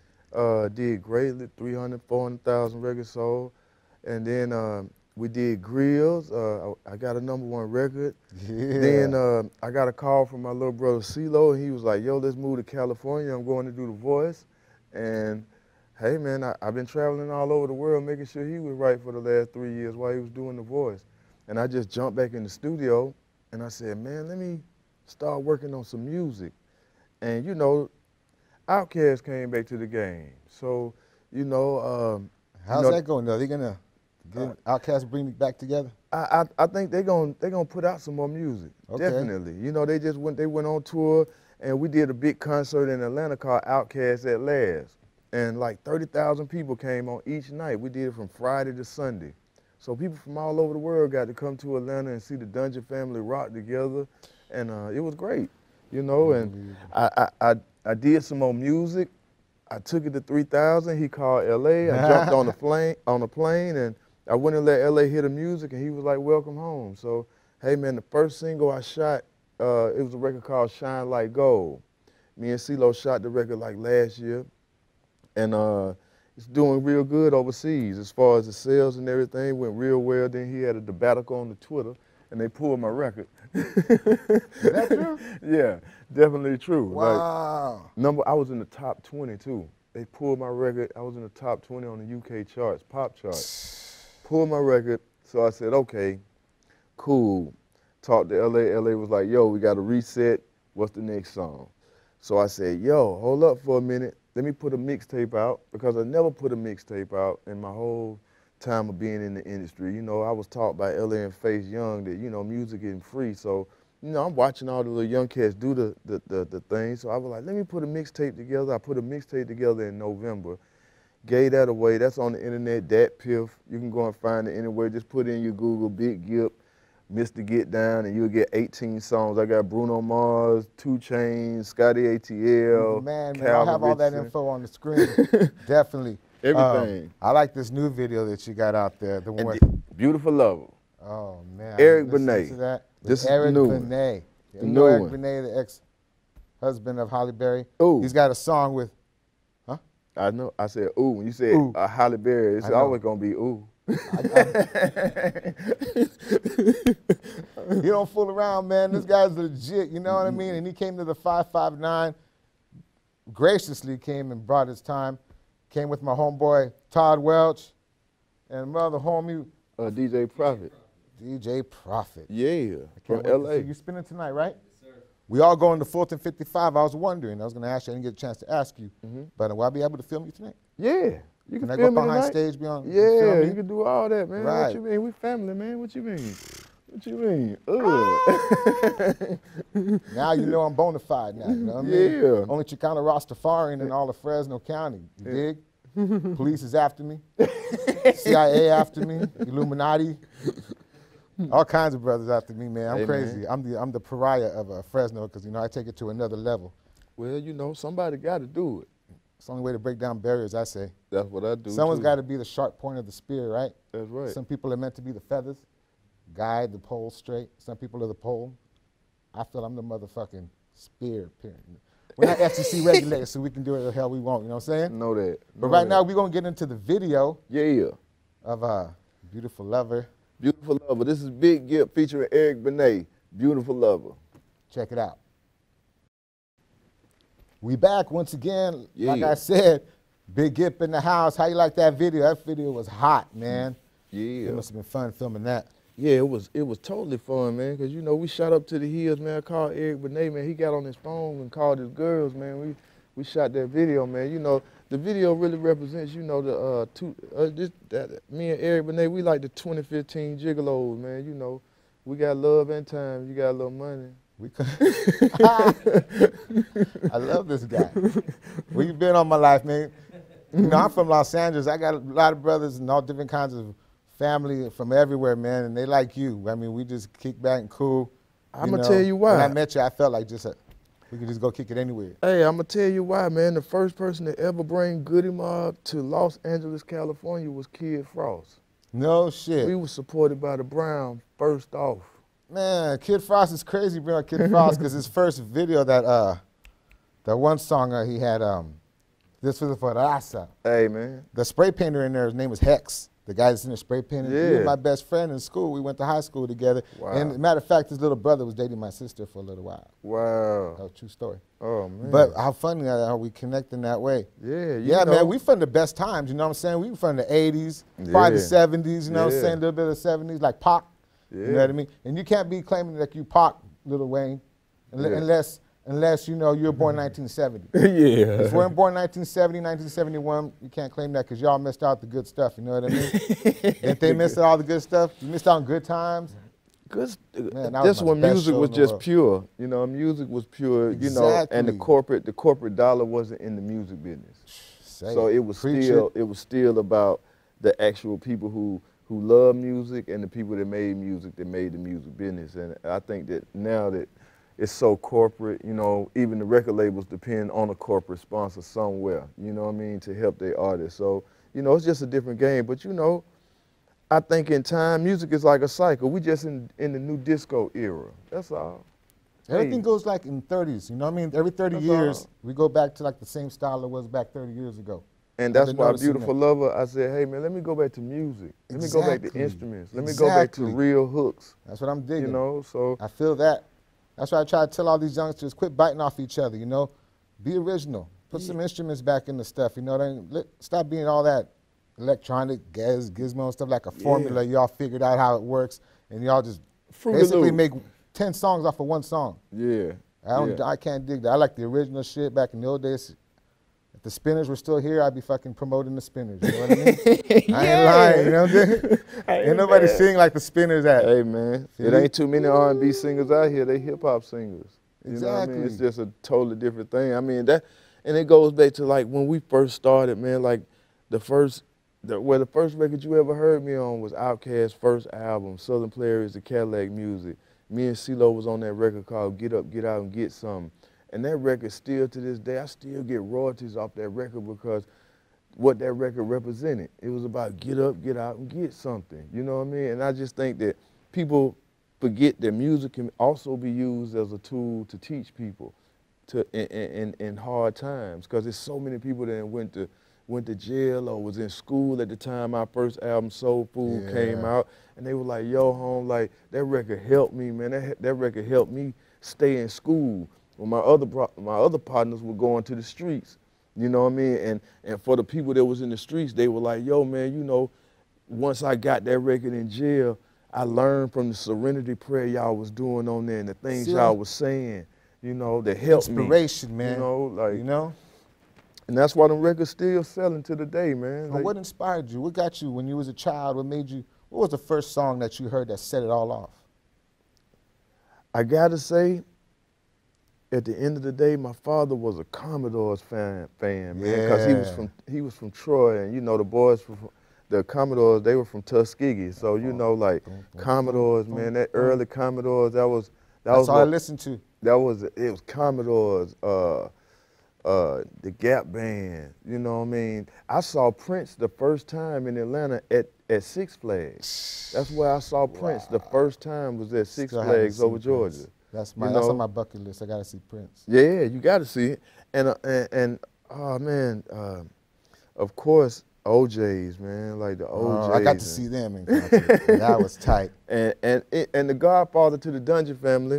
Uh, did greatly, three hundred, four hundred thousand records sold. And then um, we did Grills. Uh, I, I got a number one record. Yeah. Then uh, I got a call from my little brother CeeLo, and he was like, yo, let's move to California. I'm going to do The Voice. And hey, man, I, I've been traveling all over the world making sure he was right for the last three years while he was doing The Voice. And I just jumped back in the studio, and I said, man, let me start working on some music. And, you know, Outkast came back to the game. So, you know. Um, How's you know, that going, though? They going to get Outkast bring it back together? I, I, I think they're going they gonna put out some more music, Okay. definitely. You know, they just went, they went on tour, and we did a big concert in Atlanta called Outkast at Last. And like thirty thousand people came on each night. We did it from Friday to Sunday. So people from all over the world got to come to Atlanta and see the Dungeon family rock together, and uh, it was great, you know. And I, I, I, I did some more music. I took it to three thousand. He called L A. I jumped on the plane, on the plane, and I went and let L A hear the music, and he was like, "Welcome home." So, hey man, the first single I shot, uh, it was a record called "Shine Like Gold." Me and CeeLo shot the record like last year, and. Uh, It's doing real good overseas as far as the sales and everything went real well. Then he had a debacles on the Twitter, and they pulled my record. Is that true? Yeah, definitely true. Wow. Like, number, I was in the top twenty too. They pulled my record. I was in the top twenty on the U K charts, pop charts. Pulled my record, so I said, okay, cool. Talked to L A. L A was like, yo, we got to reset. What's the next song? So I said, yo, hold up for a minute. Let me put a mixtape out, because I never put a mixtape out in my whole time of being in the industry. You know, I was taught by L A and Face Young that, you know, music isn't free. So, you know, I'm watching all the little young cats do the, the, the, the thing. So I was like, let me put a mixtape together. I put a mixtape together in November. Gave that away. That's on the internet, Dat Piff. You can go and find it anywhere. Just put in your Google, Big Gipp, Mister Get Down, and you'll get eighteen songs. I got Bruno Mars, Two Chainz, Scotty A T L, Man, man, I'll have all that info on the screen. Definitely. Everything. Um, I like this new video that you got out there. The And one. the Beautiful Lover. Oh man. Eric Listen Benet. to that. This is Eric the new one. Benet. The You new know Eric one. Benet, the ex-husband of Halle Berry. Ooh. He's got a song with, huh? I know. I said ooh. When you said Ooh. uh, Halle Berry, it's I know. always gonna be ooh. You don't fool around, man. This guy's legit, you know what I mean? And he came to the five five nine, graciously came and brought his time. Came with my homeboy, Todd Welch, and my other homie, Uh, D J Prophet. D J Prophet. Yeah, from Can't wait L to A. see you spinning tonight, right? Yes, sir. We all going to Fulton fifty-five. I was wondering. I was going to ask you. I didn't get a chance to ask you. Mhm. But will I be able to film you tonight? Yeah. You can, Can I film go me behind tonight? stage, be on? Yeah, film me? you can do all that, man. Right. What you mean? We family, man. What you mean? What you mean? Ugh. Now you know I'm bona fide now. You know what I mean? Yeah. Only Chicano Rastafarian in all of Fresno County. You dig? Police is after me. C I A after me. Illuminati. All kinds of brothers after me, man. I'm Hey, crazy. man. I'm the I'm the pariah of uh, Fresno because you know I take it to another level. Well, you know, somebody got to do it. It's the only way to break down barriers, I say. That's what I do. Someone's too. got to be the sharp point of the spear, right? That's right. Some people are meant to be the feathers, guide the pole straight. Some people are the pole. I feel I'm the motherfucking spear. Period. We're not F C C regulated, so we can do whatever the hell we want. You know what I'm saying? Know that. But Know right that. now we're gonna get into the video Yeah. of uh, Beautiful Lover. Beautiful Lover. This is Big Gipp featuring Eric Benet. Beautiful Lover. Check it out. We back once again. Like Yeah. I said, Big Gipp in the house. How you like that video? That video was hot, man. Yeah. It must have been fun filming that. Yeah, it was it was totally fun, man, because, you know, we shot up to the hills, man. I called Eric Benet, man. He got on his phone and called his girls, man. We we shot that video, man. You know, the video really represents, you know, the uh, two, uh, this, that, me and Eric Benet, we like the twenty fifteen Gigolos, man. You know, we got love and time. You got a little money. We I love this guy. Where you been all my life, man? You know, I'm from Los Angeles. I got a lot of brothers and all different kinds of family from everywhere, man, and they like you. I mean, we just kick back and cool. I'm gonna know. tell you why. When I met you, I felt like just a, we could just go kick it anywhere. Hey, I'm gonna tell you why, man. The first person to ever bring Goodie Mob to Los Angeles, California was Kid Frost. No shit. We were supported by the Brough first off. Man, Kid Frost is crazy, bro. Kid Frost, because his first video, that uh, that one song uh, he had, um, this was for Raza. Hey, man. The spray painter in there, his name was Hex. The guy that's in the spray painting. He Yeah. was my best friend in school. We went to high school together. Wow. And matter of fact, his little brother was dating my sister for a little while. Wow. That was a true story. Oh, man. But how funny how we connect in that way. yeah, you Yeah, know. man, we from the best times, you know what I'm saying? We from the eighties, probably the Yeah. seventies, you know what I'm Yeah. saying? A little bit of the seventies, like Pac. You know Yeah. what I mean? And you can't be claiming that you Pac, Lil Wayne, unle- Yeah. unless, unless you know you were born nineteen seventy. yeah. If you weren't born nineteen seventy, nineteen seventy-one, you can't claim that because y'all missed out the good stuff, you know what I mean? If they missed all the good stuff, you missed out on good times. Good. Man, that That's was my when best music show was in the just world. pure. You know, music was pure. You know, and the Exactly. corporate, the corporate dollar wasn't in the music business. Say So it was Preach still, it. it was still about the actual people who who love music and the people that made music that made the music business. And I think that now that it's so corporate, you know, even the record labels depend on a corporate sponsor somewhere, you know what I mean, to help their artists. So, you know, it's just a different game. But, you know, I think in time, music is like a cycle. We just in, in the new disco era. That's all. Everything Hey. goes like in thirties, you know what I mean? Every thirty That's years, all. we go back to like the same style it was back thirty years ago. And that's been why noticing Beautiful that. Lover, I said, hey man, let me go back to music. Let me go back to Exactly. instruments. Let me go back to Exactly. real hooks. That's what I'm digging. You know, so I feel that. That's why I try to tell all these youngsters, quit biting off each other, you know? Be original. Put some instruments back in the stuff, you know what I mean? Let, stop being all that electronic, gaz, gizmo stuff, like a formula. Y'all figured out how it works, and y'all just Fruity basically Loop. make ten songs off of one song. yeah. I don't. yeah. I can't dig that. I like the original shit back in the old days. If the Spinners were still here, I'd be fucking promoting the Spinners. You know what I mean? I ain't lying. You know what I'm saying? Ain't nobody mad. sing like the Spinners at. Hey man, Feel it me? ain't too many R and B singers out here. They hip hop singers. You know what I mean? It's Exactly. just a totally different thing. I mean that, and it goes back to like when we first started, man. Like the first, the, well, the first record you ever heard me on was Outkast's first album, Southern Player is the Cadillac Music. Me and CeeLo was on that record called Get Up, Get Out, and Get Some. And that record still to this day, I still get royalties off that record because what that record represented. It was about get up, get out, and get something. You know what I mean? And I just think that people forget that music can also be used as a tool to teach people to in, in, in hard times, because there's so many people that went to went to jail or was in school at the time my first album Soul Food Yeah. came out, and they were like, yo, home, like that record helped me, man. That, that record helped me stay in school when my other bro- my other partners were going to the streets. You know what I mean? And and for the people that was in the streets, they were like, yo, man, you know, once I got that record in jail, I learned from the serenity prayer y'all was doing on there and the things See? y'all was saying, you know, that helped me. Inspiration, man. You know, like, You know? and that's why them records still selling to the day, man. And Like, what inspired you? What got you when you was a child? What made you? What was the first song that you heard that set it all off? I gotta say, at the end of the day, my father was a Commodores fan, fan man, because he was Yeah. from he was from Troy, and you know the boys from the Commodores, they were from Tuskegee, so you know like Commodores, man, that early Commodores, that was that That's was all I what- listened to. that was it was Commodores, uh, uh, the Gap Band, you know what I mean? I saw Prince the first time in Atlanta at, at Six Flags. That's where I saw Prince the first time was at Six Still haven't Flags seen over Prince. Georgia. That's my. You That's know? on my bucket list. I gotta see Prince. Yeah, you got to see it. And, uh, and, and oh man, uh, of course, O J's, man, like the O J's. Oh, I got to and- see them in concert. That was tight. And, and, it- and the godfather to the Dungeon family,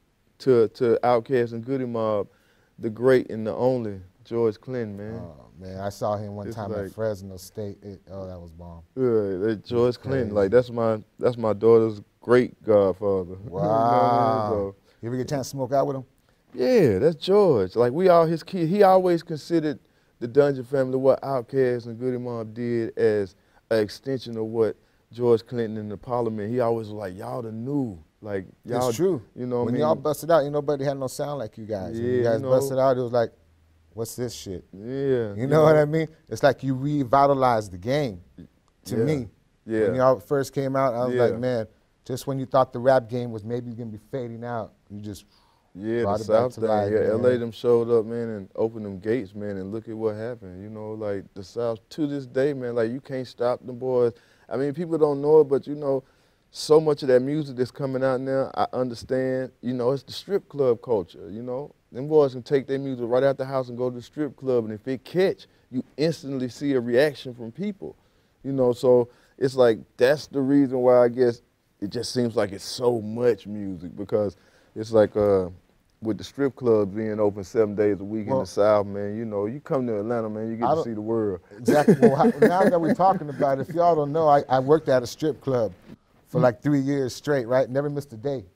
to, to Outkast and Goodie Mob, the great and the only, George Clinton, man. Oh man, I saw him one It's time like- at Fresno State. It, oh, that was bomb. Yeah, that George Clinton, crazy. like that's my that's my daughter's great godfather. You know what I Wow. mean? So, You ever get a chance to smoke out with him? yeah, that's George. Like we all his kids. He always considered the Dungeon family what Outkast and Goodie Mob did as an extension of what George Clinton and the Parliament. He always was like, y'all the new, like y'all. It's true. You know what I when mean? y'all busted out, ain't nobody had no sound like you guys. When Yeah, you guys you know. busted out, it was like, what's this shit? Yeah. You know what I mean? It's like you revitalized the game. To Yeah. me, Yeah. when y'all first came out, I was Yeah. like, man, just when you thought the rap game was maybe gonna be fading out, you just Yeah, brought the it back South to thing. life, Yeah, L A man. them showed up, man, and opened them gates, man, and look at what happened. You know, like the South to this day, man, like you can't stop them boys. I mean, people don't know it, but you know, so much of that music that's coming out now, I understand, you know, it's the strip club culture, you know. Them boys can take their music right out the house and go to the strip club, and if it catch, you instantly see a reaction from people, you know. So it's like, that's the reason why I guess it just seems like it's so much music, because it's like, uh, with the strip clubs being open seven days a week in Well- the South, man, you know, you come to Atlanta, man, you get I to don't- see the world. Exactly. Well, how, now that we're talking about it, if y'all don't know, I, I worked at a strip club for like three years straight, right? Never missed a day.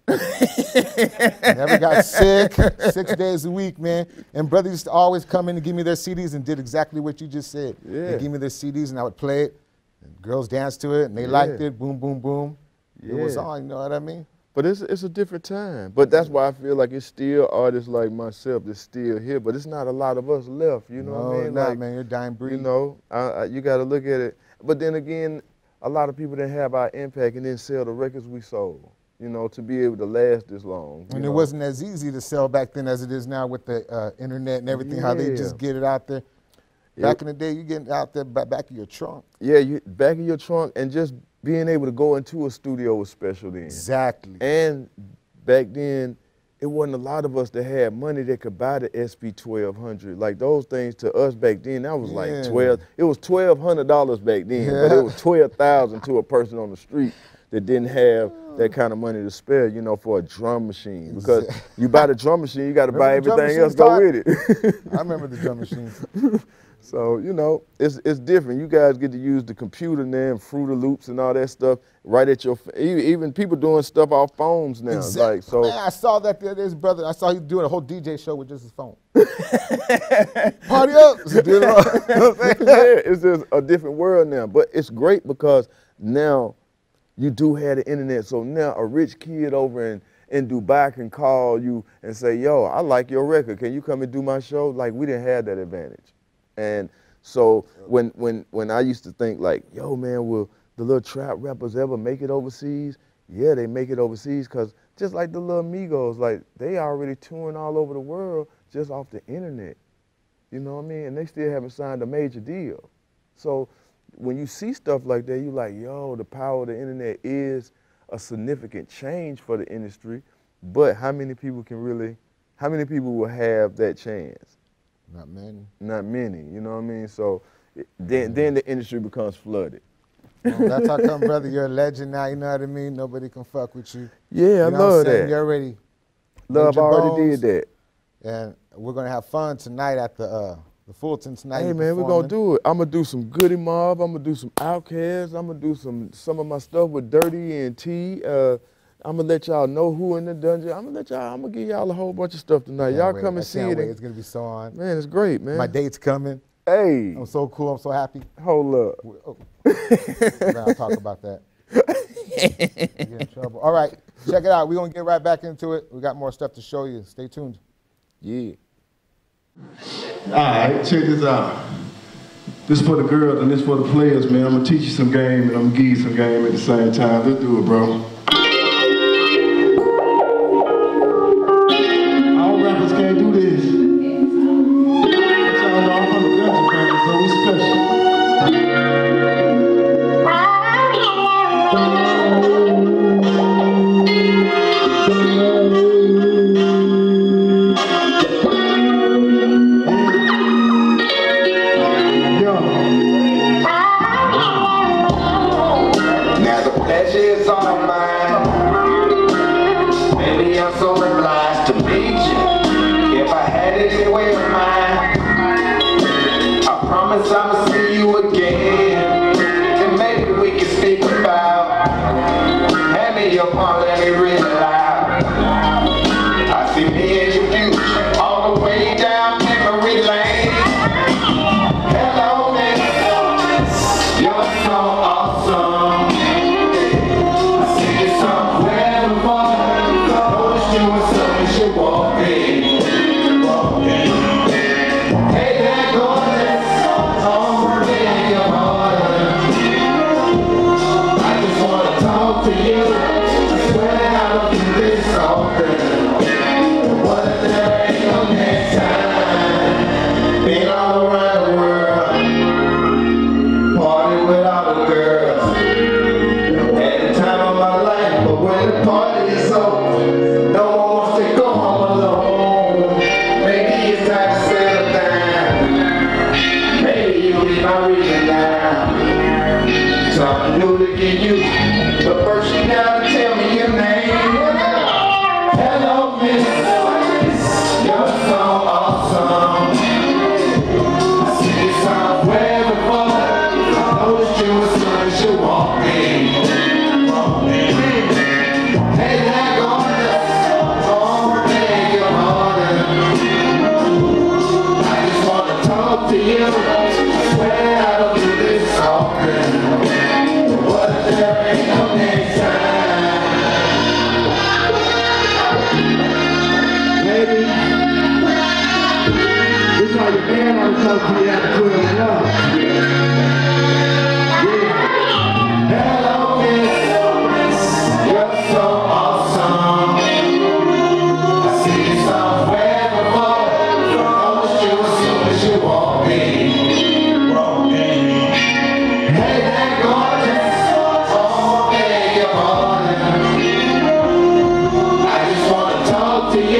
Never got sick, six days a week, man. And brothers used to always come in and give me their C Ds and did exactly what you just said. Yeah. They give me their C Ds and I would play it. And girls danced to it and they liked Yeah. it. Boom, boom, boom. It was Yeah. on, you know what I mean? But it's it's a different time. But that's why I feel like it's still artists like myself that's still here. But it's not a lot of us left. You know no, what I mean? Not, Like, man. You're dying breed. you know, I, I, you got to look at it. But then again, a lot of people didn't have our impact and didn't sell the records we sold. You know, to be able to last this long. you And it know? wasn't as easy to sell back then as it is now with the uh, internet and everything, how they Yeah. just get it out there. Yeah. Back in the day, you getting out there by back of your trunk. Yeah, you back in your trunk, and just being able to go into a studio was special then. Exactly. And back then, it wasn't a lot of us that had money that could buy the S P twelve hundred. Like those things to us back then, that was like Yeah. twelve, it was twelve hundred dollars back then, Yeah. but it was twelve thousand to a person on the street that didn't have that kind of money to spare, you know, for a drum machine. Because you buy the drum machine, you got to buy Remember the drum everything else machines, go with it. I remember the drum machines. So, you know, it's it's different. You guys get to use the computer now and Fruity Loops and all that stuff right at your, even, even people doing stuff off phones now. Exactly. Like, so. Man, I saw that the other day, his brother, I saw he doing a whole D J show with just his phone. Party up! Yeah, it's just a different world now. But it's great because now you do have the internet. So now a rich kid over in, in Dubai can call you and say, yo, I like your record. Can you come and do my show? Like, we didn't have that advantage. And so when when when I used to think like, yo, man, will the little trap rappers ever make it overseas? Yeah, they make it overseas because just like the little Migos, like they already touring all over the world just off the internet. You know what I mean? And they still haven't signed a major deal. So when you see stuff like that, you like, yo, the power of the internet is a significant change for the industry. But how many people can really, how many people will have that chance? Not many. Not many, you know what I mean? So then, then the industry becomes flooded. Well, that's how come, brother, you're a legend now, you know what I mean? Nobody can fuck with you. Yeah, you know I what love I'm saying? that. You already Love made your already bones, did that. And we're going to have fun tonight at the uh, the Fulton tonight. Hey You're man, we're gonna performing. do it. I'm gonna do some Goodie Mob. I'm gonna do some Outkast. I'm gonna do some some of my stuff with Dirty and T. Uh, I'm gonna let y'all know who in the dungeon. I'm gonna let y'all. I'm gonna give y'all a whole bunch of stuff tonight. Can't Y'all wait. come I and see can't it. wait. and- It's going to be so on. Man, it's great, man. My date's coming. Hey, I'm so cool. I'm so happy. hold up. Oh. Then I'll talk about that. Get in trouble. All right, check it out. We're going to get right back into it. We got more stuff to show you. Stay tuned. Yeah. All right, check this out. This for the girls and this for the players, man. I'm gonna teach you some game and I'm gonna give you some game at the same time. Let's do it, bro. All rappers can't do this. But y'all know I'm from the dungeon family, so we special. Now the pleasure is all mine. Baby, I'm so obliged to meet you. If I had it any way of mine, I promise I'ma see you again. And maybe we can speak about. Hand me your palm, let me read it loud. I see me and your future all the way down memory lane. Hello, man. You're so awesome. I see you somewhere before. Notice you were something you walking. Walking. Hey there, gorgeous. All right.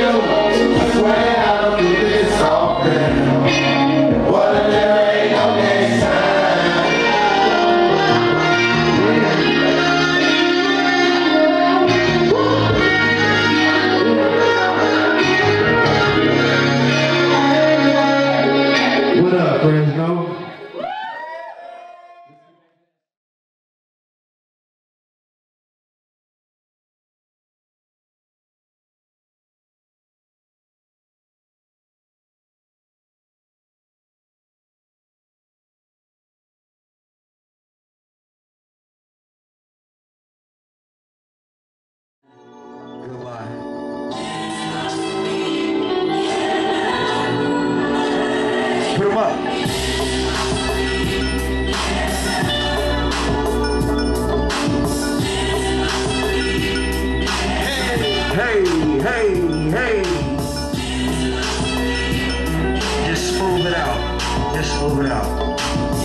I swear I don't do this often. What if there ain't no next time? What up, Fresno? Put 'em up. Hey, hey, hey. Just smooth it out. Just smooth it out.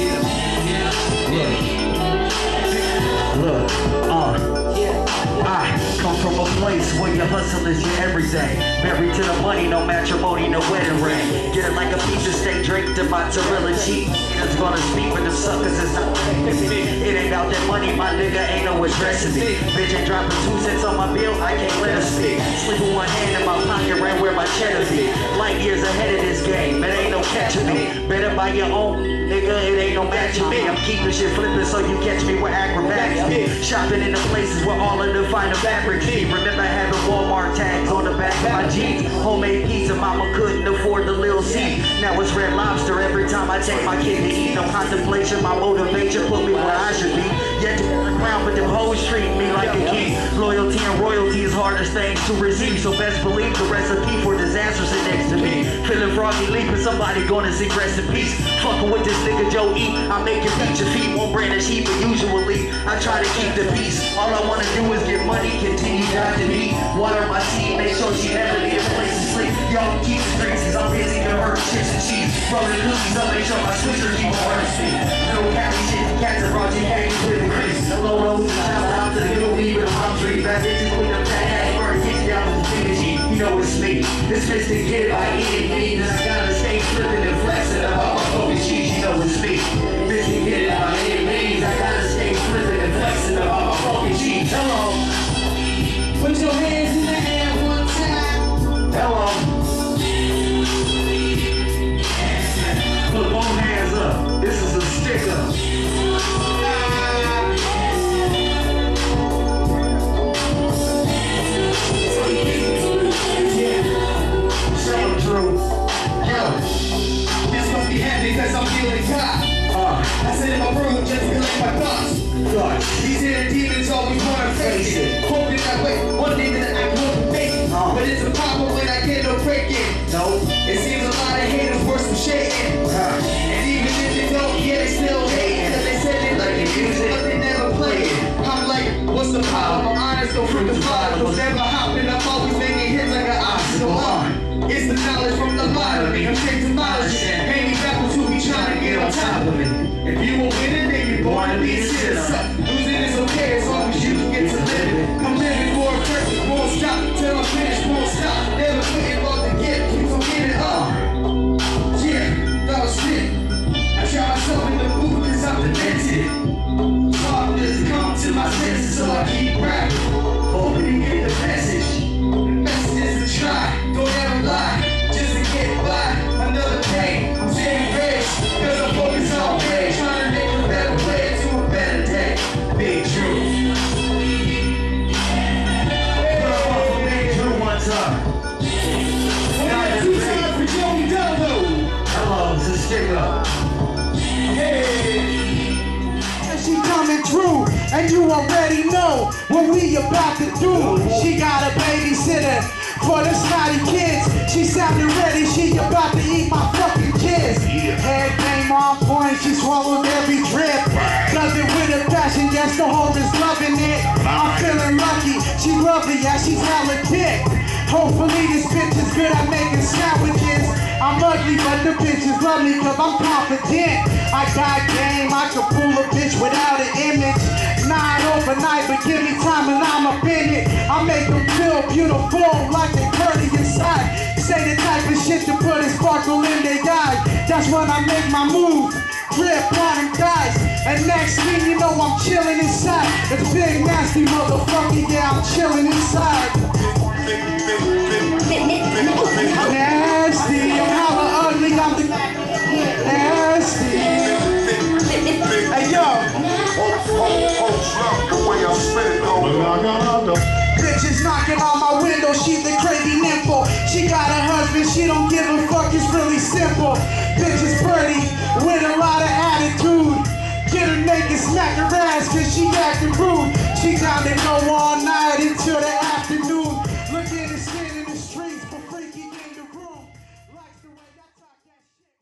Look. Look. Uh. I come from a place where your hustle is your everything. Married to the money, no matrimony, no wedding ring. Get it like a piece of steak draped in mozzarella cheese. It's gonna speak for the suckers, it's not it ain't out that money, my nigga ain't no addressing me. Bitch ain't dropping two cents on my bill, I can't let her speak. Sleep with one hand in my pocket, right where my cheddar be. Light years ahead of this game, it ain't no catching me. Better buy your own, nigga, it ain't no matching me. I'm keeping shit flipping so you catch me where acrobatics be. Shopping in the places where all of the finer fabrics be. Remember having Walmart tags on the back of my jeans. Homemade pizza, mama couldn't afford the Lil C. Now it's Red Lobster every time I take my kid to eat. No contemplation, my motivation put me where I should be. Yet to the ground, but them hoes treat me like a king. Loyalty and royalty is hardest things to receive. So best believe the recipe for disaster sit next to me. Feeling froggy leaping, somebody gonna seek rest in peace. Fucking with this nigga Joe E. I make your feet your feet, won't brand as heat, but usually I try to keep the peace. All I wanna do is get money, continue dodging me. Water my seed, make sure she never need a place to sleep. Y'all keep the streets, cause I'm busy to hurt chips and cheese. Rolling cookies, I'll make sure my switcher keep on hurt speed. Little cat shit, cats that brought you hanging with the crease. Hello, rose, shout out to the Goodie with a palm tree. Bad bitches with them fat ass bird, kick down with the finish. You know it's me. This Mister Gipp by any means. I gotta stay flipping and flexing about my focus cheese. You know it's me. Mister Gipp by any means. I gotta stay flipping and flexing about my focus cheese. Hello. Put your hands in the air one time. Hello. Put both hands up. This is a sticker. Because I'm feeling God. Uh, I sit in my room just to collect my thoughts. Thoughts. These inner demons always want to face it. Hoping that way, one day that I will make it. Uh, but it's a problem when I get no breaking. No. It seems a lot of haters worse than shaking. Uh, and even if they don't, yeah, they still hating. Cause they said they like the music, but they never play it. I'm like, what's the problem? I'm honest, don't freaking follow. Cause never hopping, I'm always making hits like an obstacle. Uh, it's the knowledge from the bottom. I'm straight demolishing. Hanging backwards who be trying to get on top of me. If you won't win it, then you're born to be a citizen. Losing is okay as long as you can get to live it. I'm living for a purpose, won't stop till I'm finished, won't stop. Never quitting about the gift, keep on getting up. Yeah, dog shit. I try myself in the booth cause I'm demented. Talk just come to my senses, so I keep rapping. Hoping to get the message. The message is to try, don't ever lie. Just to get by, another day. I'm staying rich, cause I'm focused on pay. Trying to make a better way to a better day. Big Drew. Put up off for Big Drew one time. One, two times for JoJo. Hello, it's a sticker. Hey. She coming through, and you already know what we about to do. She got a babysitter for the snotty kids. She sounded ready, she about to eat my fucking kids. Head game on point, she swallowed every drip. Does it with a passion, yes, the whole is loving it. I'm feeling lucky, she's lovely, yeah, she's hella thick. Hopefully this bitch is good at making sandwiches. I'm ugly, but the bitch is lovely, cause I'm confident. I got game, I can fool a bitch without an image. Nine overnight, but give me time and I'm up in it. I make them feel beautiful like they pretty inside. Say the type of shit to put a sparkle in their eyes. That's when I make my move. Rip on them guys. And next thing you know I'm chilling inside. It's big nasty motherfucker, yeah, I'm chilling inside. Nasty, I'm hella ugly, I'm the nasty. Hey yo. Bitches knocking on my window, she's the crazy nympho. She got a husband, she don't give a fuck, it's really simple. Bitches pretty, with a lot of attitude. Get her naked, smack her ass, cause she acting rude. She down to go all night until the afternoon. Look at her skin in the streets, for freaky in the room. Likes the way I talk that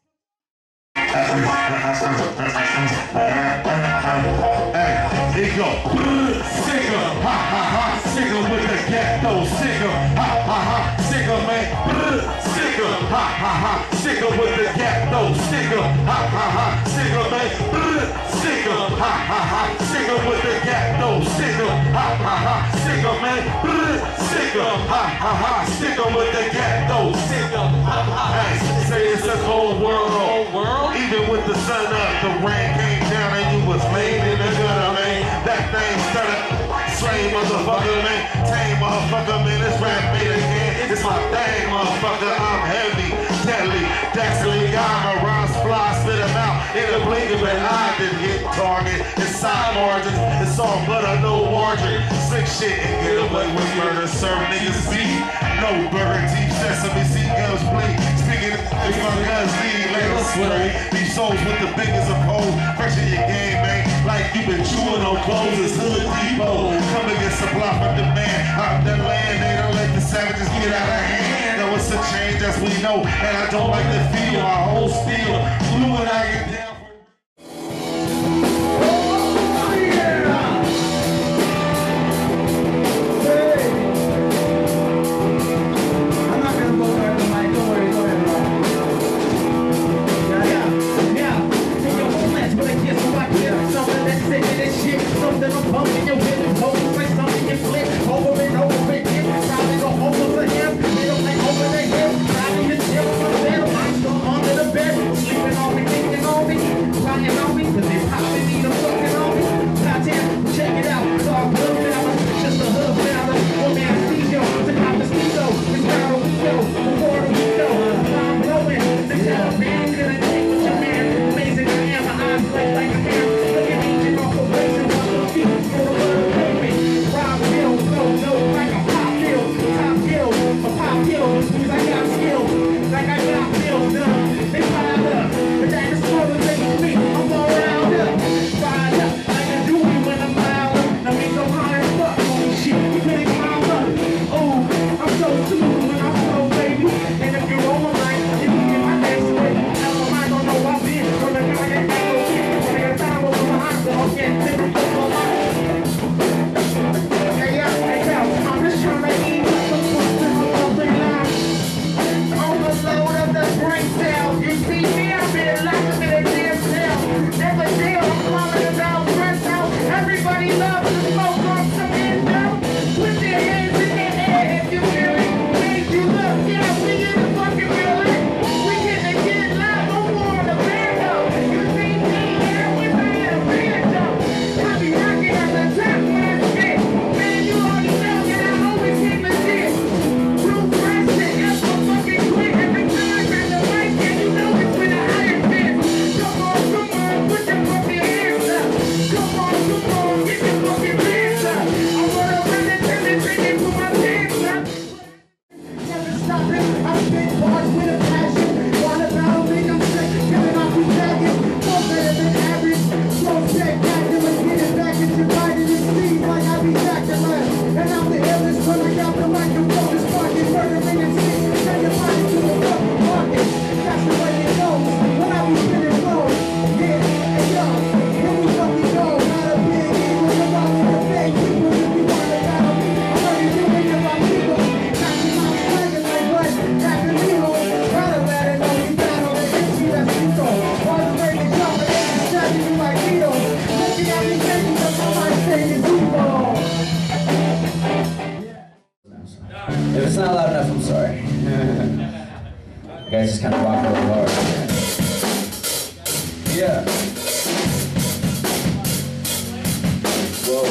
shit. Hey, it go. Sicker, ha ha ha, sicker with the ghetto. Sicker, ha ha ha, sicker man. Sicker, ha ha ha, sicker with the ghetto. Sicker, ha ha ha, sicker man. Sicker, ha ha ha, sicker with the ghetto. Sicker, ha ha ha, sicker man. Sicker, ha ha ha, sicker with the ghetto. Sicker, ha ha ha. Hey, say it's a cold world. Even with the sun up, the rain came down and you was laid in the gutter, man. That thing started. Slay motherfucker, man. Tame motherfucker, man. This rap made again. It's my thing, motherfucker. I'm heavy, deadly, dastardly. I'm a Ross fly, spit him out in a blink of an eye. Then hit target. It's side margins. It's all butter, no margin. Slick shit and get away with murder. Serve niggas beat. No burger, deep sesame seed guns bleed. Speaking of my guns lead, let us spray. These souls with the biggest of hoes. Fresh in your game, man. Like you been chewing on clothes. It's hood depot. Come and get supply from demand. Out the land, they don't let the savages get out of hand. Know it's a change as we know, and I don't like the feel. I hold steel, blue and I get down. Something I'm pumping your head, holding like something you flip over and over again. Trying to go over the him, middle and over the hip. Trying to chill for them, I'm still under the bed, sleeping on me, thinking on me. guys just kind of rock really hard. Yeah. Whoa.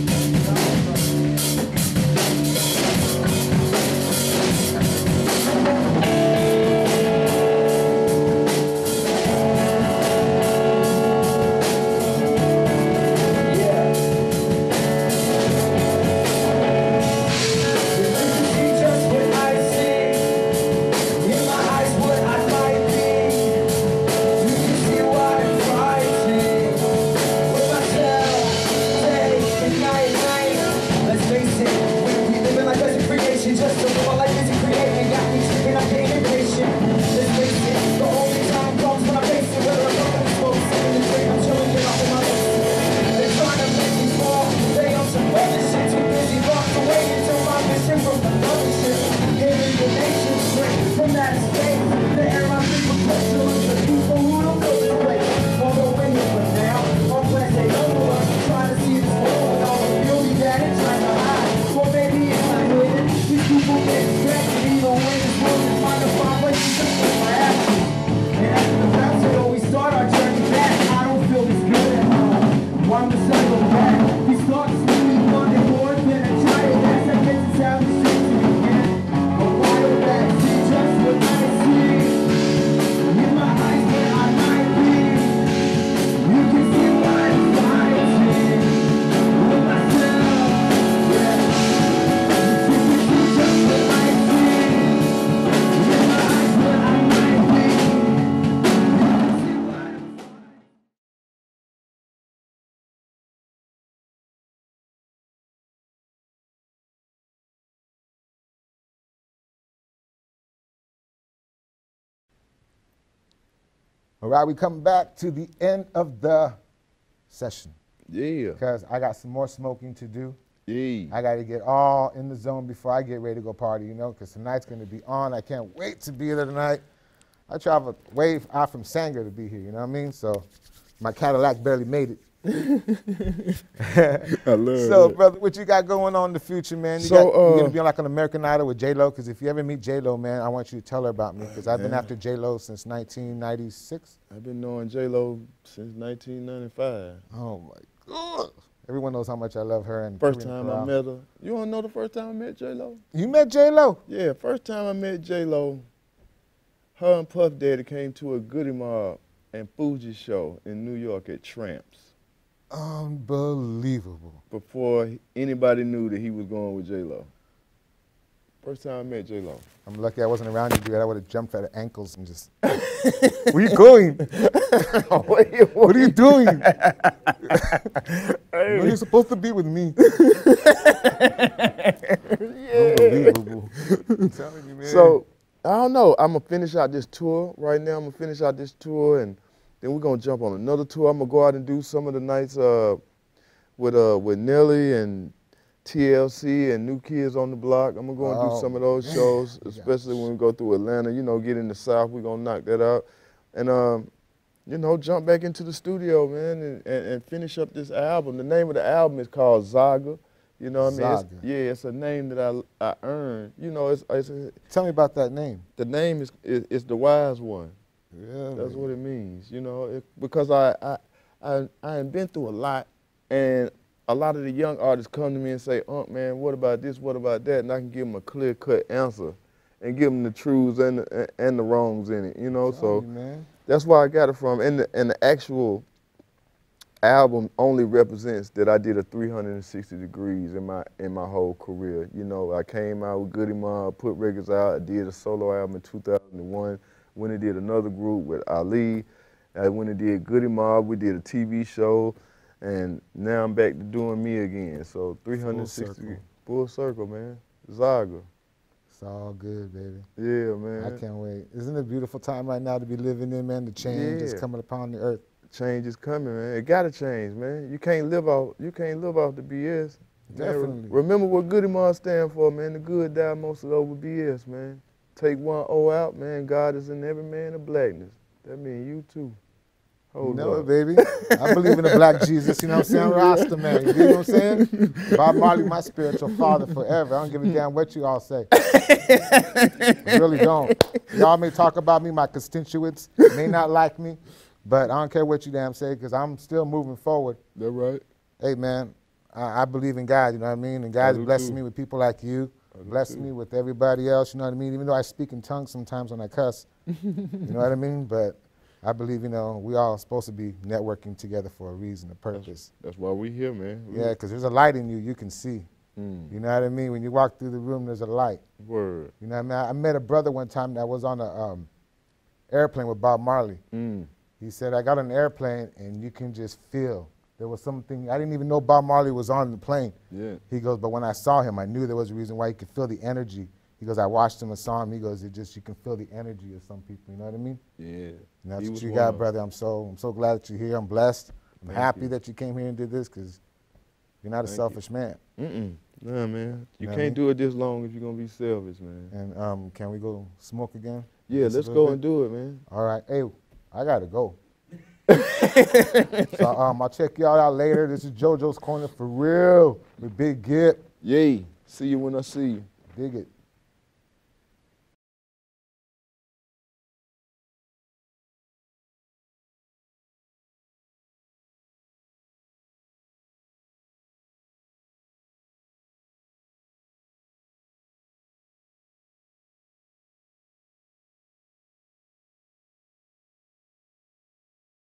All right, we come back to the end of the session. Yeah. Because I got some more smoking to do. Yeah. I got to get all in the zone before I get ready to go party, you know, because tonight's going to be on. I can't wait to be there tonight. I traveled way out from Sanger to be here, you know what I mean? So my Cadillac barely made it. I love So, it. brother, what you got going on in the future, man? You, So, got, you uh, gonna be on like an American Idol with J-Lo? Because if you ever meet J-Lo, man, I want you to tell her about me, because I've been Yeah. after J-Lo since nineteen ninety-six. I've been knowing J-Lo since nineteen ninety-five. Oh, my God. Everyone knows how much I love her. And First Karina time I Corral. met her. You want to know the first time I met J-Lo? You met J-Lo? Yeah, first time I met J-Lo, her and Puff Daddy came to a Goodie Mob and Fuji show in New York at Tramps. Unbelievable. Before anybody knew that he was going with J-Lo. First time I met J-Lo. I'm lucky I wasn't around you, dude. I would have jumped at her ankles and just, where you going? what, are you, what are you doing? No, you're supposed to be with me. Unbelievable. I'm telling you, man. So, I don't know. I'm going to finish out this tour. Right now, I'm going to finish out this tour, and then we're going to jump on another tour. I'm going to go out and do some of the nights uh, with uh, with Nelly and T L C and New Kids on the Block. I'm going to go and Oh, do some of those man. shows, especially when we go through Atlanta. You know, get in the South, we're going to knock that out. And, um, you know, jump back into the studio, man, and, and, and finish up this album. The name of the album is called Zaga. You know what I mean? It's, Zaga. yeah, it's a name that I, I earned. You know, it's, it's a, Tell me about that name. the name is, is, is the wise one. Really? That's what it means, you know, it, because I, I, I, I have been through a lot, and a lot of the young artists come to me and say, "Unc, man, what about this, what about that?" And I can give them a clear-cut answer and give them the truths and the, and the wrongs in it, you know, so you, man. that's where I got it from. And the, and the actual album only represents that I did a three hundred sixty degrees in my in my whole career. You know, I came out with Goodie Mob, put records out, I did a solo album in two thousand one, when I did another group with Ali, I went and did Goodie Mob, we did a T V show, and now I'm back to doing me again. So three hundred sixty, Full circle. full circle, man. Zaga. It's all good, baby. Yeah, man. I can't wait. Isn't it a beautiful time right now to be living in, man? The change is Yeah. coming upon the earth. Change is coming, man. It gotta change, man. You can't live off. You can't live off the B S. Man, re- Definitely. remember what Goodie Mob stand for, man. The good die mostly over B S, man. Take one O out, man. God is in every man of blackness. That mean you too. Hold you know up. it, baby. I believe in the black Jesus, you know what I'm saying? Rasta, man. You know what I'm saying? Bob Marley, my spiritual father forever. I don't give a damn what you all say. I really don't. Y'all may talk about me, my constituents may not like me, but I don't care what you damn say because I'm still moving forward. That right? Hey, man, I, I believe in God, you know what I mean? And God is blessing me with people like you, blessing me with everybody else, you know what I mean? Even though I speak in tongues sometimes when I cuss, you know what I mean? But I believe, you know, we all supposed to be networking together for a reason, a purpose. That's, that's why we here, man. We yeah, because there's a light in you you can see. Mm. You know what I mean? When you walk through the room, there's a light. Word. You know what I mean? I, I met a brother one time that was on an um, airplane with Bob Marley. Mm. He said, I got on an airplane and you can just feel. There was something, I didn't even know Bob Marley was on the plane. Yeah. He goes, but when I saw him, I knew there was a reason why he could feel the energy. He goes, I watched him and saw him. He goes, it just, you can feel the energy of some people, you know what I mean? Yeah. And that's He what was you one got, of- brother. I'm so, I'm so glad that you're here. I'm blessed. I'm Thank happy you. that you came here and did this because you're not a Thank you. selfish man. Mm-mm. Nah, man. You know what I can't mean? do it this long if you're going to be selfish, man. And um, can we go smoke again? Yeah, Just a let's little go bit? and do it, man. All right. Hey, I got to go. So um, I'll check y'all out later. This is JoJo's Corner for real with Big Gipp. Yay. See you when I see you. Dig it.